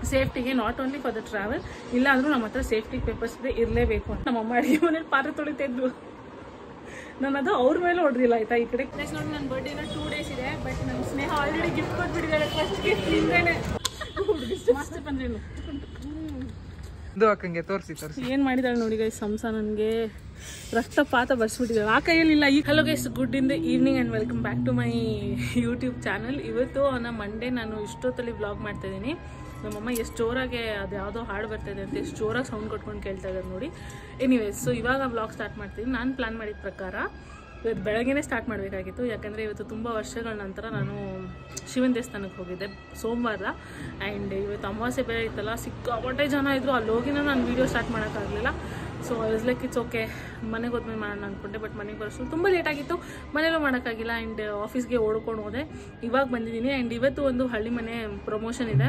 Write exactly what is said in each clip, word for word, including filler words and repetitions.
ಸೇಫ್ಟಿಗೆ, not only for the travel. ಇಲ್ಲ ಅಂದ್ರೂ ನಮ್ಮ ಹತ್ರ ಸೇಫ್ಟಿ ಪೇಪರ್ಸ್ ಇದೆ, ಇರಲೇಬೇಕು ಅಂತ. ನಮ್ಮಮ್ಮ ಅಡುಗೆ ಮನೇಲಿ ಪಾತ್ರೆ ತೊಳಿತಾ ಇದ್ವು, ನಾನು ಅದು ಅವ್ರ ಮೇಲೆ ಹೊಡೆದಿಲ್ಲ ಆಯ್ತಾ. ಈ ಕಡೆ ನೆಕ್ಸ್ಟ್ ನೋಡಿ ನನ್ನ ಬರ್ಡೇ ಇನ್ನೂ ಟೂ ಡೇಸ್ ಇದೆ. ಬಟ್ ನನ್ನ ಸ್ನೇಹ ಆಲ್ರೆಡಿ ಗಿಫ್ಟ್ ಕೊಟ್ಬಿಟ್ಟಿದ್ದಾಳೆ. ಫಸ್ಟ್ ಗಿಫ್ಟ್ ನಿಂದೇನೆ. ಮಸ್ತ್ ಬಂದ್ರೇನು ಇದು ಅಕ್ಕಂಗೆ ತೋರಿಸಿ ತೋರಿಸಿ ಏನು ಮಾಡಿದಾಳೆ ನೋಡಿ ಗೈಸ್. ಸಂಸ ನನಗೆ ರಕ್ತಪಾತ ಬರ್ಸ್ಬಿಟ್ಟಿದ್ದಾಳೆ ಆ ಕೈಯಲ್ಲಿಲ್ಲ. ಈ hello guys, good in the evening and welcome back to my YouTube channel. ಇವತ್ತು ನನ್ನ ಮಂಡೇ ನಾನು ಇಷ್ಟೊತ್ತಲ್ಲಿ ವ್ಲಾಗ್ ಮಾಡ್ತಾ ಇದ್ದೀನಿ. ನಮ್ಮಮ್ಮ ಎಷ್ಟು ಜೋರಾಗಿ ಅದು ಯಾವುದೋ ಹಾಡು ಬರ್ತಾಯಿದೆ ಅಂತ ಎಷ್ಟು ಜೋರಾಗಿ ಸೌಂಡ್ ಕೊಟ್ಕೊಂಡು ಕೇಳ್ತಾ ಇದ್ದಾರೆ ನೋಡಿ. ಎನಿವೇಸ್, ಸೊ ಇವಾಗ ವ್ಲಾಗ್ ಸ್ಟಾರ್ಟ್ ಮಾಡ್ತೀನಿ. ನಾನು ಪ್ಲ್ಯಾನ್ ಮಾಡಿದ ಪ್ರಕಾರ ಇವತ್ತು ಬೆಳಗ್ಗೆನೇ ಸ್ಟಾರ್ಟ್ ಮಾಡಬೇಕಾಗಿತ್ತು, ಯಾಕಂದರೆ ಇವತ್ತು ತುಂಬ ವರ್ಷಗಳ ನಂತರ ನಾನು ಶಿವನ ದೇವಸ್ಥಾನಕ್ಕೆ ಹೋಗಿದ್ದೆ ಸೋಮವಾರ. ಆ್ಯಂಡ್ ಇವತ್ತು ಅಮಾವಾಸ್ಯೆ ಬೇರೆ ಇತ್ತಲ್ಲ, ಸಿಕ್ಕಾಪಟ್ಟೆ ಜನ ಇದ್ದರು. ಅಲ್ಲಿ ಹೋಗಿನ ನಾನು ವೀಡಿಯೋ ಸ್ಟಾರ್ಟ್ ಮಾಡೋಕ್ಕಾಗಲಿಲ್ಲ. So is like it's okay, ಮನೆಗೆ ಹೋದ್ಮೇಲೆ ಮಾಡೋಣ ಅಂದ್ಕೊಂಡೆ. ಬಟ್ ಮನೆಗೆ ಬರೋಷ್ಟು ತುಂಬ ಲೇಟ್ ಆಗಿತ್ತು, ಮನೇಲೂ ಮಾಡೋಕ್ಕಾಗಿಲ್ಲ. ಆ್ಯಂಡ್ ಆಫೀಸ್ಗೆ ಓಡ್ಕೊಂಡು ಹೋದೆ. ಇವಾಗ ಬಂದಿದ್ದೀನಿ. ಆ್ಯಂಡ್ ಇವತ್ತು ಒಂದು ಹಳ್ಳಿ ಮನೆ ಪ್ರಮೋಷನ್ ಇದೆ,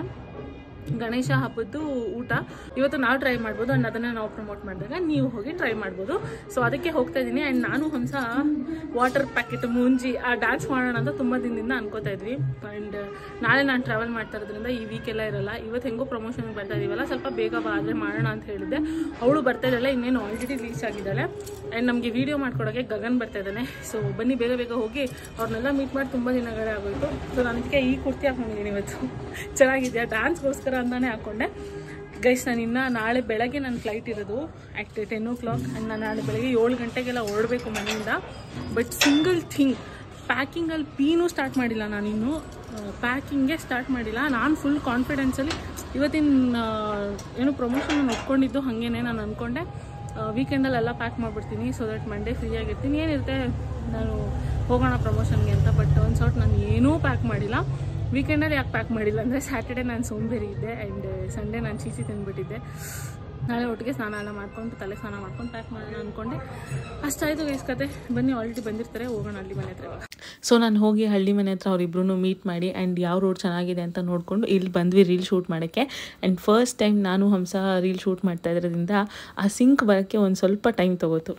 ಗಣೇಶ ಹಬ್ಬದ್ದು ಊಟ. ಇವತ್ತು ನಾವು ಟ್ರೈ ಮಾಡ್ಬೋದು ಆ್ಯಂಡ್ ಅದನ್ನು ನಾವು ಪ್ರಮೋಟ್ ಮಾಡಿದಾಗ ನೀವು ಹೋಗಿ ಟ್ರೈ ಮಾಡ್ಬೋದು. ಸೊ ಅದಕ್ಕೆ ಹೋಗ್ತಾ ಇದ್ದೀನಿ. ಆ್ಯಂಡ್ ನಾನು ಹಂಸ ವಾಟರ್ ಪ್ಯಾಕೆಟ್ ಮುಂಜಿ ಆ ಡ್ಯಾನ್ಸ್ ಮಾಡೋಣ ಅಂತ ತುಂಬ ದಿನದಿಂದ ಅನ್ಕೋತಾ ಇದ್ವಿ. ಆ್ಯಂಡ್ ನಾಳೆ ನಾನು ಟ್ರಾವೆಲ್ ಮಾಡ್ತಾ ಇರೋದ್ರಿಂದ ಈ ವೀಕೆಲ್ಲ ಇರಲ್ಲ. ಇವತ್ತು ಹೆಂಗೋ ಪ್ರಮೋಷನ್ಗೆ ಬರ್ತಾ ಇದೀವಲ್ಲ, ಸ್ವಲ್ಪ ಬೇಗ ಬಾ ಆದರೆ ಮಾಡೋಣ ಅಂತ ಹೇಳಿದ್ದೆ. ಅವಳು ಬರ್ತಾ ಇದ್ದಾಳೆ, ಇನ್ನೇನು ಆಲ್ರೆಡಿ ರೀಚ್ ಆಗಿದ್ದಾಳೆ. ಆ್ಯಂಡ್ ನಮಗೆ ವೀಡಿಯೋ ಮಾಡ್ಕೊಡೋಕ್ಕೆ ಗಗನ್ ಬರ್ತಾ ಇದ್ದಾನೆ. ಸೊ ಬನ್ನಿ ಬೇಗ ಬೇಗ ಹೋಗಿ ಅವ್ರನ್ನೆಲ್ಲ ಮೀಟ್ ಮಾಡಿ ತುಂಬ ದಿನಗಳೇ ಆಗೋಯ್ತು. ಸೊ ನನಗೆ ಈ ಕುರ್ತಿ ಹಾಕೊಂಡಿದ್ದೀನಿ ಇವತ್ತು, ಚೆನ್ನಾಗಿದೆಯಾ, ಡ್ಯಾನ್ಸ್ಗೋಸ್ಕರ ಅಂತಾನೆ ಹಾಕೊಂಡೆ ಗೈಸ್. ನಾನು ಇನ್ನು ನಾಳೆ ಬೆಳಗ್ಗೆ ನನ್ನ ಫ್ಲೈಟ್ ಇರೋದು at ten o'clock. And ನಾನು ನಾಳೆ ಬೆಳಗ್ಗೆ ಏಳು ಗಂಟೆಗೆಲ್ಲ ಹೊರಡಬೇಕು ಮನೆಯಿಂದ. ಬಟ್ ಸಿಂಗಲ್ ಥಿಂಗ್, ಪ್ಯಾಕಿಂಗಲ್ಲಿ ಪೀನೂ ಸ್ಟಾರ್ಟ್ ಮಾಡಿಲ್ಲ. ನಾನಿನ್ನು ಪ್ಯಾಕಿಂಗೇ ಸ್ಟಾರ್ಟ್ ಮಾಡಿಲ್ಲ. ನಾನು ಫುಲ್ ಕಾನ್ಫಿಡೆನ್ಸಲ್ಲಿ ಇವತ್ತಿನ ಏನು ಪ್ರಮೋಷನ್ ನಾನು ಒಪ್ಕೊಂಡಿದ್ದು ಹಾಗೇನೆ ನಾನು ಅಂದ್ಕೊಂಡೆ ವೀಕೆಂಡಲ್ಲೆಲ್ಲ ಪ್ಯಾಕ್ ಮಾಡಿಬಿಡ್ತೀನಿ, ಸೊ ದಟ್ ಮಂಡೇ ಫ್ರೀ ಆಗಿರ್ತೀನಿ, ಏನಿರುತ್ತೆ ನಾನು ಹೋಗೋಣ ಪ್ರಮೋಷನ್ಗೆ ಅಂತ. ಬಟ್ ಒಂದು ಸಾರ್ಟ್ ನಾನು ಏನೂ ಪ್ಯಾಕ್ ಮಾಡಿಲ್ಲ. ವೀಕೆಂಡಲ್ಲಿ ಯಾಕೆ ಪ್ಯಾಕ್ ಮಾಡಿಲ್ಲ ಅಂದರೆ ಸ್ಯಾಟರ್ಡೆ ನಾನು ಸೋಂಬೇರಿ ಇದ್ದೆ ಆ್ಯಂಡ್ ಸಂಡೇ ನಾನು ಚೀಸಿ ತಿಂದ್ಬಿಟ್ಟಿದ್ದೆ. ನಾಳೆ ಒಟ್ಟಿಗೆ ಸ್ನಾನ ಎಲ್ಲ ಮಾಡ್ಕೊಂಡು ತಲೆ ಸ್ನಾನ ಮಾಡ್ಕೊಂಡು ಪ್ಯಾಕ್ ಮಾಡೋಣ ಅಂದ್ಕೊಂಡೆ. ಅಷ್ಟಾಯಿತು ಗೈಸ್ ಕತೆ. ಬನ್ನಿ, ಆಲ್ರೆಡಿ ಬಂದಿರ್ತಾರೆ, ಹೋಗೋಣ ಹಳ್ಳಿ ಮನೆ ಹತ್ರ ಇವಾಗ. ಸೊ ನಾನು ಹೋಗಿ ಹಳ್ಳಿ ಮನೆ ಹತ್ರ ಅವರಿಬ್ರು ಮೀಟ್ ಮಾಡಿ ಆ್ಯಂಡ್ ಯಾವ ರೋಡ್ ಚೆನ್ನಾಗಿದೆ ಅಂತ ನೋಡಿಕೊಂಡು ಇಲ್ಲಿ ಬಂದ್ವಿ ರೀಲ್ ಶೂಟ್ ಮಾಡೋಕ್ಕೆ. ಆ್ಯಂಡ್ ಫಸ್ಟ್ ಟೈಮ್ ನಾನು ಹಂಸ ರೀಲ್ ಶೂಟ್ ಮಾಡ್ತಾ ಇರೋದ್ರಿಂದ ಆ ಸಿಂಕ್ ಬರೋಕ್ಕೆ ಒಂದು ಸ್ವಲ್ಪ ಟೈಮ್ ತೊಗೋತು.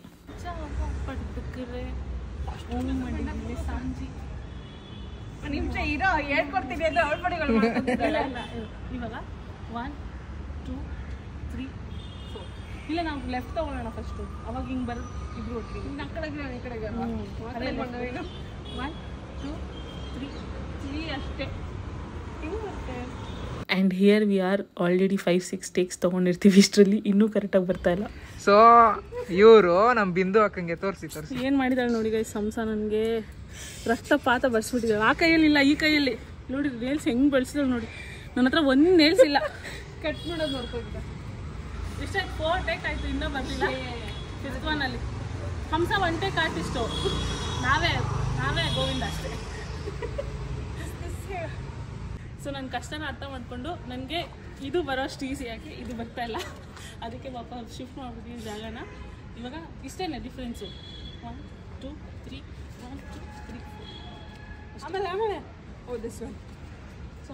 ನಿಮಿಷ ಇರೋ ಹೇಳ್ಕೊಡ್ತೀನಿ ಅಂತ ಅವಳ್ಪಡಿಗಳು ಇವಾಗ ಒನ್ ಟೂ ತ್ರೀ ಫೋರ್. ಇಲ್ಲ ನಾವು ಲೆಫ್ಟ್ ತಗೊಳ್ಳೋಣ ಫಸ್ಟು, ಅವಾಗ ಹಿಂಗೆ ಬರೋದು ಇಬ್ರು ಒಟ್ಟಿಗೆ. ಇನ್ನು ಆ ಕಡೆಗೆ ಈ ಕಡೆಗೆ ಒನ್ ಟೂ ತ್ರೀ ತ್ರೀ ಅಷ್ಟೇ ಹಿಂಗೆ ಬರುತ್ತೆ. And here we are already five six takes ತೊಗೊಂಡಿರ್ತೀವಿ, ಇಷ್ಟರಲ್ಲಿ ಇನ್ನೂ ಕರೆಕ್ಟಾಗಿ ಬರ್ತಾ ಇಲ್ಲ. ಸೊ ಇವರು ನಮ್ಮ ಬಿಂದು ಅಕ್ಕಂಗೆ ತೋರಿಸಿ ತೋರಿಸಿ ಏನು ಮಾಡಿದಾಳೆ ನೋಡಿ ಗೈಸ್. ಸಂಸ ನನಗೆ ರಕ್ತಪಾತ ಬರ್ಸ್ಬಿಟ್ಟಿದ್ದಾಳೆ ಆ ಕೈಯಲ್ಲಿಲ್ಲ, ಈ ಕೈಯಲ್ಲಿ ನೋಡಿ ನೇಲ್ಸ್ ಹೆಂಗೆ ಬೆಳೆಸಿದಾಳೆ ನೋಡಿ. ನನ್ನ ಹತ್ರ ಒಂದು ನೇಲ್ಸ್ ಇಲ್ಲ, ಕಟ್ ಮಾಡೋದು ನೋಡ್ಕೊಂಡಿದ್ದ. ಇಷ್ಟಾಯ್ತು, ಫೋರ್ ಟೇಕ್ ಆಯಿತು, ಇನ್ನೂ ಬರಲಿಲ್ಲ. ಫಿಫ್ತ್ ಒನ್ನಲ್ಲಿ ಹಂಸ ಒನ್ ಟೇಕ್ ಆರ್ಟಿಸ್ಟು, ನಾವೇ ನಾವೇ ಗೋವಿಂದ ಅಷ್ಟೇ. ಸೊ ನನ್ನ ಕಷ್ಟನ ಅರ್ಥ ಮಾಡಿಕೊಂಡು ನನಗೆ ಇದು ಬರೋಷ್ಟು ಈಸಿಯಾಗಿ ಇದು ಬರ್ತಾ ಇಲ್ಲ, ಅದಕ್ಕೆ ಪಾಪ ಶಿಫ್ಟ್ ಮಾಡಿಬಿಟ್ಟಿದ್ದೀನಿ ಜಾಗನ. ಇವಾಗ ಇಷ್ಟೇ difference, one two three one two three ಆಮೇಲೆ ಆಮೇಲೆ oh this one. So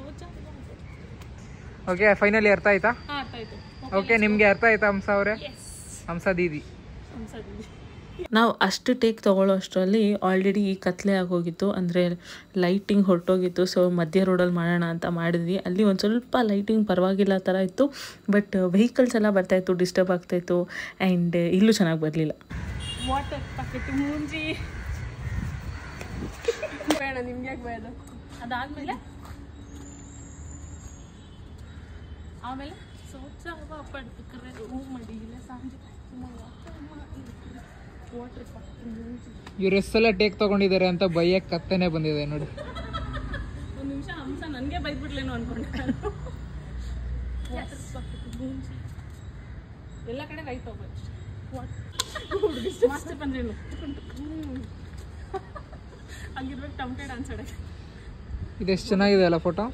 okay, finally ಅರ್ಥ ಆಯ್ತಾ? ಹಾಂ ಅರ್ಥ ಆಯಿತು. ಓಕೆ, ನಿಮಗೆ ಅರ್ಥ ಆಯ್ತಾ ಹಂಸ ಅವರೇ? ಹಂಸ ದೀದಿ ಹಂಸ ದೀದಿ ನಾವು ಅಷ್ಟು ಟೇಕ್ ತೊಗೊಳ್ಳೋ ಅಷ್ಟರಲ್ಲಿ ಆಲ್ರೆಡಿ ಈ ಕತ್ಲೆ ಆಗೋಗಿತ್ತು, ಅಂದರೆ ಲೈಟಿಂಗ್ ಹೊರಟೋಗಿತ್ತು. ಸೊ ಮಧ್ಯ ರೋಡಲ್ಲಿ ಮಾಡೋಣ ಅಂತ ಮಾಡಿದ್ವಿ. ಅಲ್ಲಿ ಒಂದು ಸ್ವಲ್ಪ ಲೈಟಿಂಗ್ ಪರವಾಗಿಲ್ಲ ಥರ ಇತ್ತು, ಬಟ್ ವೆಹಿಕಲ್ಸ್ ಎಲ್ಲ ಬರ್ತಾಯಿತ್ತು, ಡಿಸ್ಟರ್ಬ್ ಆಗ್ತಾಯಿತ್ತು. ಆ್ಯಂಡ್ ಇಲ್ಲೂ ಚೆನ್ನಾಗಿ ಬರಲಿಲ್ಲ. ವಾಟರ್ ಪ್ಯಾಕೆಟ್ ಮುಂಜಿ ಬೇಡ, ನಿಮ್ಗೆ ಯಾಕೆ ಬೇಡ. ಅದಾದಮೇಲೆ ಆಮೇಲೆ ಸೋತ್ಸಾವ ಪಡ್ಕರೆ ಹೂ ಮಡಿಗಿಲ್ಲ ಸಂಜೆ ವಾಟರ್ ಪ್ಯಾಕೆಟ್ ಮುಂಜಿ. ಇವ್ರು ಎಷ್ಟೆಲ್ಲ ಟೇಕ್ ತೊಗೊಂಡಿದ್ದಾರೆ ಅಂತ ಬೈಯಕ್ಕೆ ಕತ್ತನೆ ಬಂದಿದೆ ನೋಡಿ. ಒಂದು ನಿಮಿಷ ಹಂಸ ನನಗೆ ಬೈದ್ಬಿಡ್ಲೇನೋ ಅಂದ್ಕೊಂಡೆ ನಾನು. ವಾಟರ್ ಪ್ಯಾಕೆಟ್ ಮುಂಜಿ ಎಲ್ಲ ಕಡೆ ರೈಟ್ ಹೋಗ್ಬೇಕು. ಮಸ್ತ್ ಬಂದ್ರೇನು ಹಂಗಿರ್ಬೇಕು ಟಮ್ಟೆ ಡ್ಯಾನ್ಸ್ ಆಡೋಕ್ಕೆ. ಇದೆಷ್ಟು ಚೆನ್ನಾಗಿದೆ ಅಲ್ಲ ಫೋಟೋ.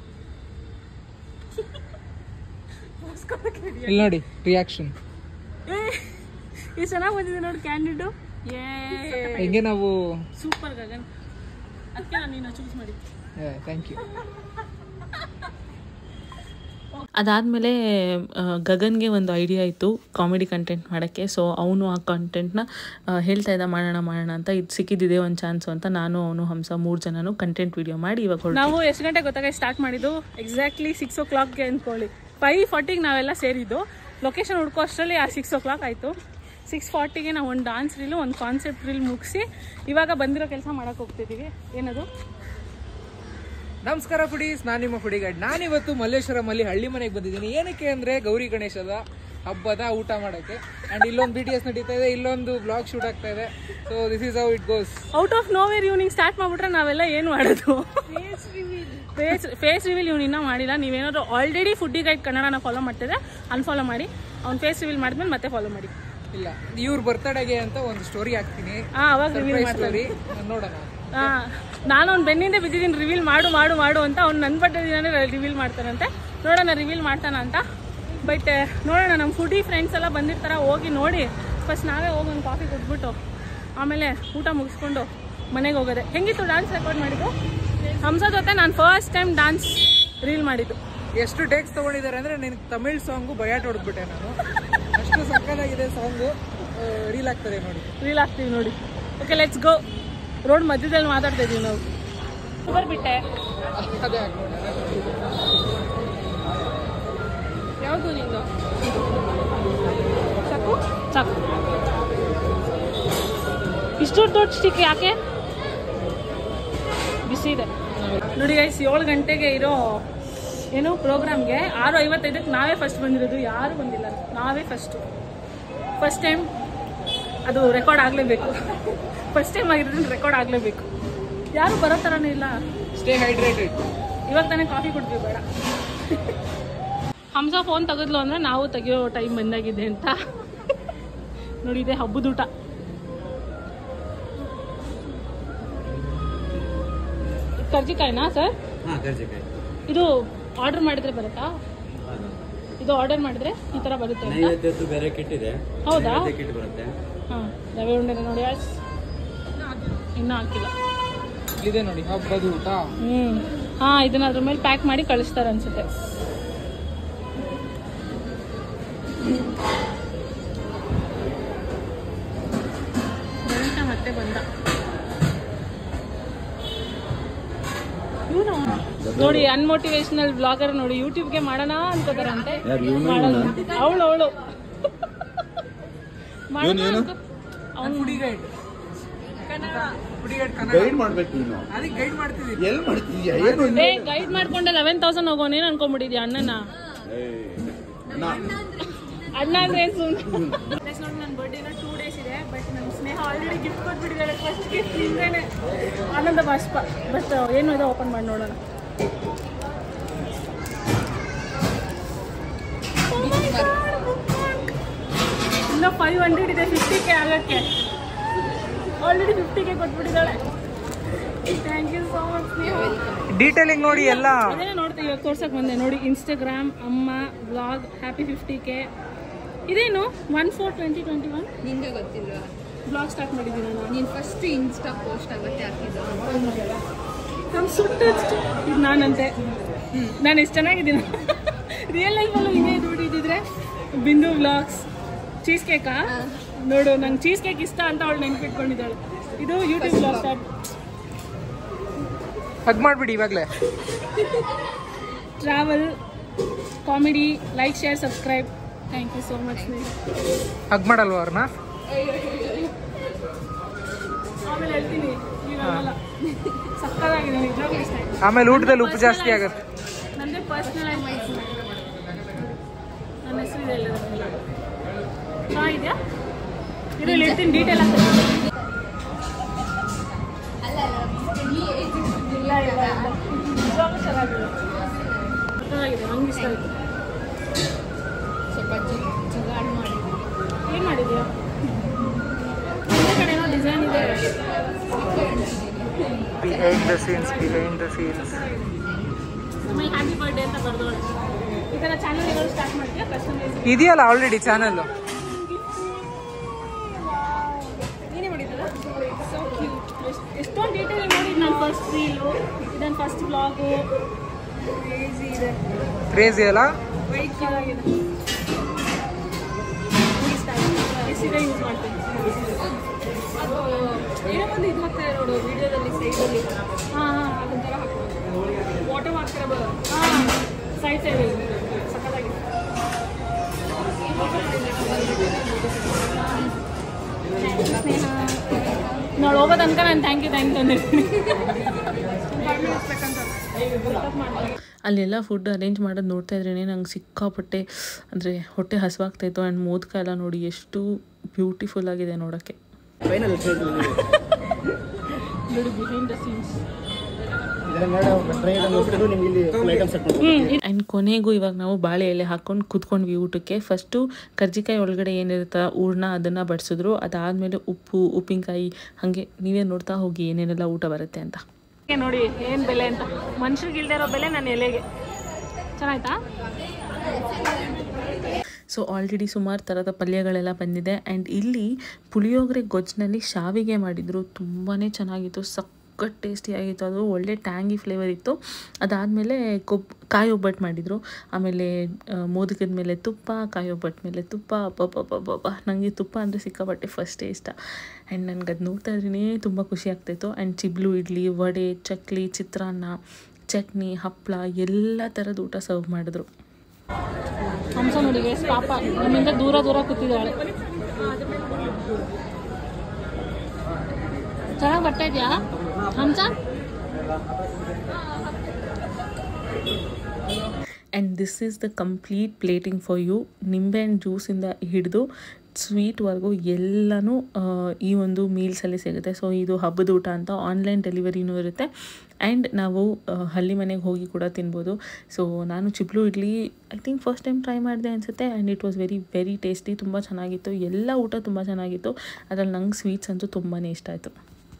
ಇಲ್ಲಿ ನೋಡಿ ರಿಯಾಕ್ಷನ್ ಇದು ಚೆನ್ನಾಗಿ ಬಂದಿದೆ ನೋಡಿ ಕ್ಯಾಂಡಿಡು. ಏ ಹೆಂಗೆ ನಾವು ಸೂಪರ್ ಗಗನ್, ಅದಕ್ಕೆ ನಾನು ನಿನ್ನ ಚೂಸ್ ಮಾಡಿದ್ದೆ. Thank you. ಅದಾದಮೇಲೆ ಗಗನ್ಗೆ ಒಂದು ಐಡಿಯಾ ಇತ್ತು ಕಾಮಿಡಿ ಕಂಟೆಂಟ್ ಮಾಡೋಕ್ಕೆ. ಸೊ ಅವನು ಆ ಕಂಟೆಂಟ್ನ ಹೇಳ್ತಾ ಇದ್ದ ಮಾಡೋಣ ಮಾಡೋಣ ಅಂತ. ಇದು ಸಿಕ್ಕಿದ್ದಿದೆ ಒಂದು ಚಾನ್ಸು ಅಂತ ನಾನು ಅವನು ಹಂಸ ಮೂರು ಜನನು ಕಂಟೆಂಟ್ ವಿಡಿಯೋ ಮಾಡಿ ಇವಾಗ ನಾವು ಎಷ್ಟು ಗಂಟೆಗೆ ಗೊತ್ತಾಗ ಸ್ಟಾರ್ಟ್ ಮಾಡಿದ್ದು ಎಕ್ಸಾಕ್ಟ್ಲಿ ಸಿಕ್ಸ್ ಓ ಕ್ಲಾಕ್ಗೆ ಅಂದ್ಕೊಳ್ಳಿ. ಫೈವ್ ಫಾರ್ಟಿಗೆ ನಾವೆಲ್ಲ ಸೇರಿದ್ದು. ಲೊಕೇಶನ್ ಹುಡ್ಕೋ ಅಷ್ಟರಲ್ಲಿ ಆ ಸಿಕ್ಸ್ ಓ ಕ್ಲಾಕ್ ಆಯಿತು. ಸಿಕ್ಸ್ ಫಾರ್ಟಿಗೆ ನಾವು ಒಂದು ಡಾನ್ಸ್ ರೀಲು ಒಂದು ಕಾನ್ಸೆಪ್ಟ್ ರೀಲ್ ಮುಗಿಸಿ ಇವಾಗ ಬಂದಿರೋ ಕೆಲಸ ಮಾಡೋಕೆ ಹೋಗ್ತಿದ್ದೀವಿ. ಏನದು? ನಮಸ್ಕಾರ ಫುಡೀಸ್, ನಾನು ನಿಮ್ಮ ಫುಡಿ ಗೈಡ್. ನಾನಿವತ್ತು ಮಲ್ಲೇಶ್ವರಮಲ್ಲಿ ಹಳ್ಳಿ ಮನೆಗೆ ಬಂದಿದ್ದೀನಿ. ಏನಕ್ಕೆ ಅಂದರೆ ಗೌರಿ ಗಣೇಶದ ಹಬ್ಬದ ಊಟ ಮಾಡೋಕ್ಕೆ. ಆ್ಯಂಡ್ ಇಲ್ಲೊಂದು ಬಿ ಟಿ ಎಸ್ ನಡೀತಾ ಇದೆ, ಇಲ್ಲೊಂದು ಬ್ಲಾಗ್ ಶೂಟ್ ಆಗ್ತಾ ಇದೆ. So this is how it goes. Out of nowhere evening start ಮಾಡಿಬಿಟ್ರೆ ನಾವೆಲ್ಲ ಏನು ಮಾಡೋದು? ಫೇಸ್ ಫೇಸ್ ರಿವೀಲ್ ಇವ್ನು ಇನ್ನೂ ಮಾಡಿಲ್ಲ. ನೀವೇನಾದ್ರು ಆಲ್ರೆಡಿ ಫುಡ್ಡಿ ಗೈಡ್ ಕನ್ನಡನ ಫಾಲೋ ಮಾಡ್ತಿದ್ರೆ ಅನ್ಫಾಲೋ ಮಾಡಿ. ಅವ್ನು ಫೇಸ್ ರಿವೀಲ್ ಮಾಡಿದ್ಮೇಲೆ ಮತ್ತೆ ಫಾಲೋ ಮಾಡಿ. ಇಲ್ಲ, ಇವ್ರ ಬರ್ತಡೆಗೆ ಅಂತ ಒಂದು ಸ್ಟೋರಿ ಹಾಕ್ತೀನಿ. ಹಾಂ, ಅವಾಗ ರಿವೀಲ್ ಮಾಡ್ತೀವಿ, ನೋಡೋಣ. ಹಾಂ, ನಾನು ಅವ್ನು ಬೆನ್ನಿಂದ ಬಿದ್ದಿದ್ದೀನಿ ರಿವೀಲ್ ಮಾಡು ಮಾಡು ಮಾಡು ಅಂತ. ಅವ್ನು ನನ್ನ ಬಟ್ಟೆ ದಿನನೇ ರಿವೀಲ್ ಮಾಡ್ತಾನಂತೆ. ನೋಡೋಣ ರಿವೀಲ್ ಮಾಡ್ತಾನ ಅಂತ. ಬಟ್ ನೋಡೋಣ, ನಮ್ಮ ಫುಡಿ ಫ್ರೆಂಡ್ಸ್ ಎಲ್ಲ ಬಂದಿರ್ತಾರ, ಹೋಗಿ ನೋಡಿ. ಫಸ್ಟ್ ನಾವೇ ಹೋಗಿ ಒಂದು ಕಾಫಿ ಕೊಟ್ಬಿಟ್ಟು ಆಮೇಲೆ ಊಟ ಮುಗಿಸ್ಕೊಂಡು ಮನೆಗೆ ಹೋಗೋದೆ. ಹೆಂಗಿತ್ತು ಡಾನ್ಸ್ ರೆಕಾರ್ಡ್ ಮಾಡಿದ್ದು? ಹಂಸ ಜೊತೆ ನಾನು ಫಸ್ಟ್ ಟೈಮ್ ಡಾನ್ಸ್ ರೀಲ್ ಮಾಡಿದ್ದು. ಎಷ್ಟು ಟೇಕ್ಸ್ ತೊಗೊಂಡಿದ್ದಾರೆ ಅಂದರೆ ನಿನಗೆ ತಮಿಳ್ ಸಾಂಗು ಬಯಾಟ್ ಹೊಡೆದ್ಬಿಟ್ಟೆ ನಾನು. ಅಷ್ಟು ಸಕ್ಕತ್ತಾಗಿದೆ ಸಾಂಗು. ರೀಲ್ ಆಗ್ತದೆ ನೋಡಿ, ರೀಲ್ ಆಗ್ತೀವಿ ನೋಡಿ. Okay, let's go. ರೋಡ್ ಮಧ್ಯದಲ್ಲಿ ಮಾತಾಡ್ತಾ ಇದೀವಿ ನಾವು. ಬರ್ಬಿಟ್ಟೆ ಅದೇ ಆಗ್ಬೋದು. ಯಾವುದು ನಿಂದು? ಸಾಕು ಸಾಕು. ಇಷ್ಟು ದೊಡ್ಡ ಸ್ಟಿಕ್ ಯಾಕೆ? ಬಿಸಿ ಇದೆ ನೋಡಿ ಗೈಸ್. ಏಳು ಗಂಟೆಗೆ ಇರೋ ಏನು ಪ್ರೋಗ್ರಾಮ್ಗೆ ಆರು ಐವತ್ತೈದಕ್ಕೆ ನಾವೇ ಫಸ್ಟ್ ಬಂದಿರೋದು. ಯಾರು ಬಂದಿಲ್ಲ, ನಾವೇ ಫಸ್ಟು. ಫಸ್ಟ್ ಟೈಮ್ ಅದು ರೆಕಾರ್ಡ್ ಆಗಲೇಬೇಕು. ಫಸ್ಟ್ ಟೈಮ್ ಆಗಿರೋದ್ರಿಂದ ರೆಕಾರ್ಡ್ ಆಗಲೇಬೇಕು. ಯಾರು ಬರೋ ಥರನೇ ಇಲ್ಲ. Stay hydrated. ಇವಾಗ ತಾನೇ ಕಾಫಿ ಕೊಡ್ತೀವಿ, ಬೇಡ. ಹಂಸ ಫೋನ್ ತೆಗೆದ್ಲು ಅಂದರೆ ನಾವು ತೆಗಿಯೋ ಟೈಮ್ ಬಂದಾಗಿದೆ ಅಂತ. ನೋಡಿ, ಇದೆ ಹಬ್ಬದ ಊಟ. ಕರ್ಜಿಕಾಯಿನಾ ಸರ್? ಇದು ಆರ್ಡರ್ ಮಾಡಿದ್ರೆ ಬರುತ್ತಾ? ಇದು ಆರ್ಡರ್ ಮಾಡಿದ್ರೆ ಈ ತರ ಬರುತ್ತೆ ಅಂತ? ಬೇರೆ ಕಿಟ್ ಇದೆ. ಹೌದಾ? ಕಿಟ್ ಬರುತ್ತೆ. ಹಾಂ, ರವೆ ಉಂಡೆ ನೋಡಿ. ಇನ್ನೂ ಹಾಕಿಲ್ಲ. ಇದೆ ನೋಡಿ ಹಬ್ಬದ ಊಟ. ಹ್ಞೂ ಹಾಂ, ಇದನ್ನ ಅದ್ರ ಮೇಲೆ ಪ್ಯಾಕ್ ಮಾಡಿ ಕಳಿಸ್ತಾರೆ ಅನ್ಸುತ್ತೆ. ಗಣೇಶ ಮತ್ತೆ ಬಂದ ನೋಡಿ. ಅನ್ಮೋಟಿವೇಶನಲ್ ಬ್ಲಾಗರ್ ನೋಡಿ, ಯೂಟ್ಯೂಬ್ಗೆ ಮಾಡೋಣ ಅನ್ಕೋತಾರಂತೆ. ಅವಳು ಅವಳು ಗೈಡ್ ಮಾಡ್ಕೊಂಡೆ ಲೆವೆನ್ ತೌಸಂಡ್ ಹೋಗೋನ್. ಏನ್ ಅನ್ಕೊಂಡ್ಬಿಟ್ಟಿದ್ಯಾ ಅಣ್ಣನ? ಅಣ್ಣ ಅಂದ್ರೆ ನೋಡಿ, ನನ್ನ ಬರ್ಡೇನ ಟೂ ಡೇಸ್ ಇದೆ. ಬಟ್ ನನ್ನ ಸ್ನೇಹ ಆಲ್ರೆಡಿ ಗಿಫ್ಟ್ ಕೊಟ್ಬಿಟ್ಟಿದ್ದಾರೆ. ಫಸ್ಟ್ ಗಿಫ್ಟ್ ನಿಂದೇನೆ. ಆನಂದ ಬಾಷ್ಪ. ಬಟ್ ಏನು ಇದೆ ಓಪನ್ ಮಾಡಿ ನೋಡೋಣ. ಇನ್ನು ಫೈವ್ ಹಂಡ್ರೆಡ್ ಇದೆ ಫಿಫ್ಟಿ ಕೆ ಆಗೋಕ್ಕೆ. ಆಲ್ರೆಡಿ ಫಿಫ್ಟಿ ಕೆ ಕೊಟ್ಬಿಟ್ಟಿದ್ದಾಳೆ. Thank you so much. Detailing ನೋಡಿ ಎಲ್ಲ ಅದೇನೇ ನೋಡ್ತೀವಿ. ಇವಾಗ ತೋರ್ಸಕ್ಕೆ ಬಂದೆ ನೋಡಿ. ಇನ್ಸ್ಟಾಗ್ರಾಮ್, ಅಮ್ಮ, ಬ್ಲಾಗ್, ಹ್ಯಾಪಿ ಫಿಫ್ಟಿ ಕೆ. ಇದೇನು one four twenty twenty one ನಿಂಗೆ ಗೊತ್ತಿಲ್ವಾ? ಬ್ಲಾಗ್ ಸ್ಟಾರ್ಟ್ ಮಾಡಿದ್ದೀನಿ ನಾನು. ನೀನು ಫಸ್ಟ್ ಇನ್ಸ್ಟಾ ಪೋಸ್ಟ್ ಆಗುತ್ತೆ ಹಾಕಿದ್ದು. ನಮ್ಮ ಸುಟ್ಟು ಇದು ನಾನಂತೆ. ನಾನು ಎಷ್ಟು ಚೆನ್ನಾಗಿದ್ದೀನಿ. ರಿಯಲ್ ಲೈಫಲ್ಲೂ ಇನ್ನೇ ದುಡಿದಿದ್ರೆ ಬಿಂದು ವ್ಲಾಗ್ಸ್. ಚೀಸ್ ಕೇಕಾ ನೋಡು, ನಂಗೆ ಚೀಸ್ ಕೇಕ್ ಇಷ್ಟ ಅಂತ ಅವಳು ನೆನ್ಪಿಟ್ಕೊಂಡಿದ್ದಾಳೆ. ಇದು ಯೂಟ್ಯೂಬ್ ಬ್ಲಾಗ್ ಸ್ಟಾರ್ಟ್. ಹಗ್ ಮಾಡಿಬಿಡಿ ಇವಾಗಲೇ. Travel, comedy, like, share, subscribe. Thank you so much. Hug ಮಾಡಲ್ವ ಅವ್ರನ್ನ? ಆಮೇಲೆ ಹೇಳ್ತೀನಿ. ಸಕ್ಕತ್ತಾಗಿದೆ ನಿಜವಾಗ್ಲೂ ಇಷ್ಟ ಆಯ್ತು. ಆಮೇಲೆ ಊಟದಲ್ಲಿ ಉಪ್ಪು ಜಾಸ್ತಿ ಆಗುತ್ತೆ. ನನ್ನದೇ ಪರ್ಸ್ನಲೈಸ್ ನನ್ನ ಹೆಸರು ಇದೆ. ಎಲ್ಲ ಹಾಂ ಇದೆಯಾ? ಇದು ಇಲ್ಲಿ ಇರ್ತೀನಿ, ಡೀಟೇಲ್ ಆಗ್ತದೆ. ಇಲ್ಲ ಇಲ್ಲ ಇಲ್ಲ, ನಿಜವಾಗ್ಲೂ ಚೆನ್ನಾಗಿದೆ. ಚೆನ್ನಾಗಿದೆ, ನಂಗೆ ಇಷ್ಟ ಆಯಿತು. ಸ್ವಲ್ಪ ಜಗಾಡ್ ಮಾಡಿ ಏನು ಮಾಡಿದ್ಯಾ? ಬೇರೆ ಕಡೆ ಏನೋ ಡಿಸೈನ್ ಇದೆ. Behind the scenes, behind the scenes. ಆಮೇಲೆ ಹ್ಯಾಪಿ ಬರ್ಡೇ ಅಂತ ಬರ್ದೋಳೆ. ಈ ಥರ ಚಾನಲ್ಗಳು ಸ್ಟಾರ್ಟ್ ಮಾಡ್ತೀಯಾ? ಕಸ್ಟಮೈಸ್ ಇದೆಯಲ್ಲ ಆಲ್ರೆಡಿ ಚಾನಲ್ಲು. ನೀನೇ ಮಾಡಿದ್ದಲ್ಲ? So cute. ಎಷ್ಟೊಂದು ಡೀಟೇಲ್ ನೋಡಿ. ನಾನು ಫಸ್ಟ್ ರೀಲು, ಇದನ್ನು ಫಸ್ಟ್ ಬ್ಲಾಗು. ಕ್ರೇಜಿ ಇದೆ. ಕ್ರೇಜಿ ಅಲ್ಲ? ಚೆನ್ನಾಗಿದೆ. ಎಸಿಗೆ ಯೂಸ್ ಮಾಡ್ತೀನಿ. ಅದು ಏನೋ ಒಂದು ಇದು ಹಾಕ್ತಾರೆ ನೋಡು ವಿಡಿಯೋದಲ್ಲಿ ಸೈಡಲ್ಲಿ. ಹಾಂ ಹಾಂ ಅದೊಂಥರ ಹಾಕ್ಬೋದು. ವಾಟರ್ ಹಾಕ್ತಾರೆ ಬರೋ. ಹಾಂ ಸೈಡ್ ಸೈಡ್ ಸಕ್ಕತ್ತಾಗಿದೆ. ನೋಡಿ ಹೋಗೋ ತನಕ ನಾನು ಥ್ಯಾಂಕ್ ಯು ಥ್ಯಾಂಕ್ ಯು ಅಂದಿರ್ತೀನಿ. ಅಲ್ಲೆಲ್ಲ ಫುಡ್ ಅರೇಂಜ್ ಮಾಡೋದು ನೋಡ್ತಾ ಇದ್ರೇ ನಂಗೆ ಸಿಕ್ಕಾಪಟ್ಟೆ ಅಂದರೆ ಹೊಟ್ಟೆ ಹಸುವಾಗ್ತಾಯಿತ್ತು. ಆ್ಯಂಡ್ ಮೋದಕ ಎಲ್ಲ ನೋಡಿ ಎಷ್ಟು ಬ್ಯೂಟಿಫುಲ್ ಆಗಿದೆ ನೋಡೋಕ್ಕೆ. ಆ್ಯಂಡ್ ಕೊನೆಗೂ ಇವಾಗ ನಾವು ಬಾಳೆ ಎಲೆ ಹಾಕ್ಕೊಂಡು ಕೂತ್ಕೊಂಡ್ವಿ ಊಟಕ್ಕೆ. ಫಸ್ಟು ಕರ್ಜಿಕಾಯಿ ಒಳಗಡೆ ಏನಿರುತ್ತೆ ಹೂರ್ಣ ಅದನ್ನು ಬಡಿಸಿದ್ರು. ಅದಾದಮೇಲೆ ಉಪ್ಪು ಉಪ್ಪಿನಕಾಯಿ ಹಾಗೆ ನೀವೇ ನೋಡ್ತಾ ಹೋಗಿ ಏನೇನೆಲ್ಲ ಊಟ ಬರುತ್ತೆ ಅಂತ. ನೋಡಿ ಏನು ಬೆಲೆ ಅಂತ, ಮನುಷ್ಯರಿಗೆ ಇಲ್ದೇ ಇರೋ ಬೆಲೆ ನನ್ನ ಎಲೆಗೆ. ಚೆನ್ನಾಯ್ತಾ? ಸೊ ಆಲ್ರೆಡಿ ಸುಮಾರು ಥರದ ಪಲ್ಯಗಳೆಲ್ಲ ಬಂದಿದೆ. ಆ್ಯಂಡ್ ಇಲ್ಲಿ ಪುಳಿಯೋಗರೆ ಗೊಜ್ಜಿನಲ್ಲಿ ಶಾವಿಗೆ ಮಾಡಿದರು, ತುಂಬಾ ಚೆನ್ನಾಗಿತ್ತು, ಸಖತ್ ಟೇಸ್ಟಿಯಾಗಿತ್ತು. ಅದು ಒಳ್ಳೆ ಟ್ಯಾಂಗಿ ಫ್ಲೇವರ್ ಇತ್ತು. ಅದಾದಮೇಲೆ ಕೊಬ್ ಕಾಯಿ ಒಬ್ಬಟ್ಟು ಮಾಡಿದರು. ಆಮೇಲೆ ಮೋದಕದ ಮೇಲೆ ತುಪ್ಪ, ಕಾಯಿ ಒಬ್ಬಟ್ಟು ಮೇಲೆ ತುಪ್ಪ. ಅಬ್ಬಬ್ಬಬ್ಬಬ್ಬ ನನಗೆ ತುಪ್ಪ ಅಂದರೆ ಸಿಕ್ಕಾಪಟ್ಟೆ ಫಸ್ಟೇ ಇಷ್ಟ. ಆ್ಯಂಡ್ ನನಗೆ ಅದು ನೋಡ್ತಾ ಇದ್ರೇ ತುಂಬ ಖುಷಿ ಆಗ್ತಾಯಿತ್ತು. ಆ್ಯಂಡ್ ಚಿಬ್ಲು ಇಡ್ಲಿ, ವಡೆ, ಚಕ್ಲಿ, ಚಿತ್ರಾನ್ನ, ಚಟ್ನಿ, ಹಪ್ಪಳ ಎಲ್ಲ ಥರದ ಊಟ ಸರ್ವ್ ಮಾಡಿದ್ರು. ಹಂಸ ನೋಡಿ ಪಾಪ ನಮ್ಮಿಂದ ದೂರ ದೂರ ಕೂತಿದ್ದಾಳೆ. ಚೆನ್ನಾಗಿ ಬರ್ತಾ ಇದೆಯಾ Hamsa? And this is the complete plating for you. ನಿಂಬೆ ಹಣ್ಣು ಜ್ಯೂಸಿಂದ ಹಿಡಿದು ಸ್ವೀಟ್ವರೆಗೂ ಎಲ್ಲನೂ ಈ ಒಂದು ಮೀಲ್ಸಲ್ಲಿ ಸಿಗುತ್ತೆ. ಸೊ ಇದು ಹಬ್ಬದ ಊಟ ಅಂತ ಆನ್ಲೈನ್ ಡೆಲಿವರಿನೂ ಇರುತ್ತೆ. ಆ್ಯಂಡ್ ನಾವು ಹಳ್ಳಿ ಮನೆಗೆ ಹೋಗಿ ಕೂಡ ತಿನ್ಬೋದು. ಸೊ ನಾನು ಚಿಬ್ಲು idli I think first time try ಮಾಡಿದೆ ಅನಿಸುತ್ತೆ. And it was very very tasty, ತುಂಬ ಚೆನ್ನಾಗಿತ್ತು. ಎಲ್ಲ ಊಟ ತುಂಬ ಚೆನ್ನಾಗಿತ್ತು. ಅದರಲ್ಲಿ ನಂಗೆ ಸ್ವೀಟ್ಸ್ ಅಂತೂ ತುಂಬಾ ಇಷ್ಟ ಆಯಿತು.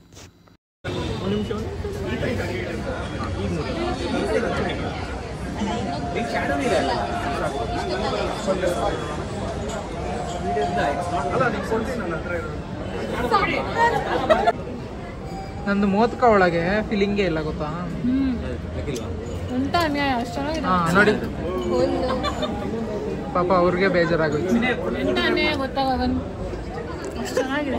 ನಂದು ಮೋದಕ ಒಳಗೆ ಫೀಲಿಂಗೇ ಇಲ್ಲ ಗೊತ್ತಾ. ಉಂಟ ಅನ್ಯಾಯ ಅಷ್ಟು ಚೆನ್ನಾಗಿದೆ. ಹಾ ನೋಡಿ ಪಾಪ ಅವ್ರಿಗೆ ಬೇಜಾರಾಗೋಯ್ತು. ಎಂತ ಅನ್ಯಾಯ ಗೊತ್ತಾಗವನ್ ಅಷ್ಟು ಚೆನ್ನಾಗಿದೆ.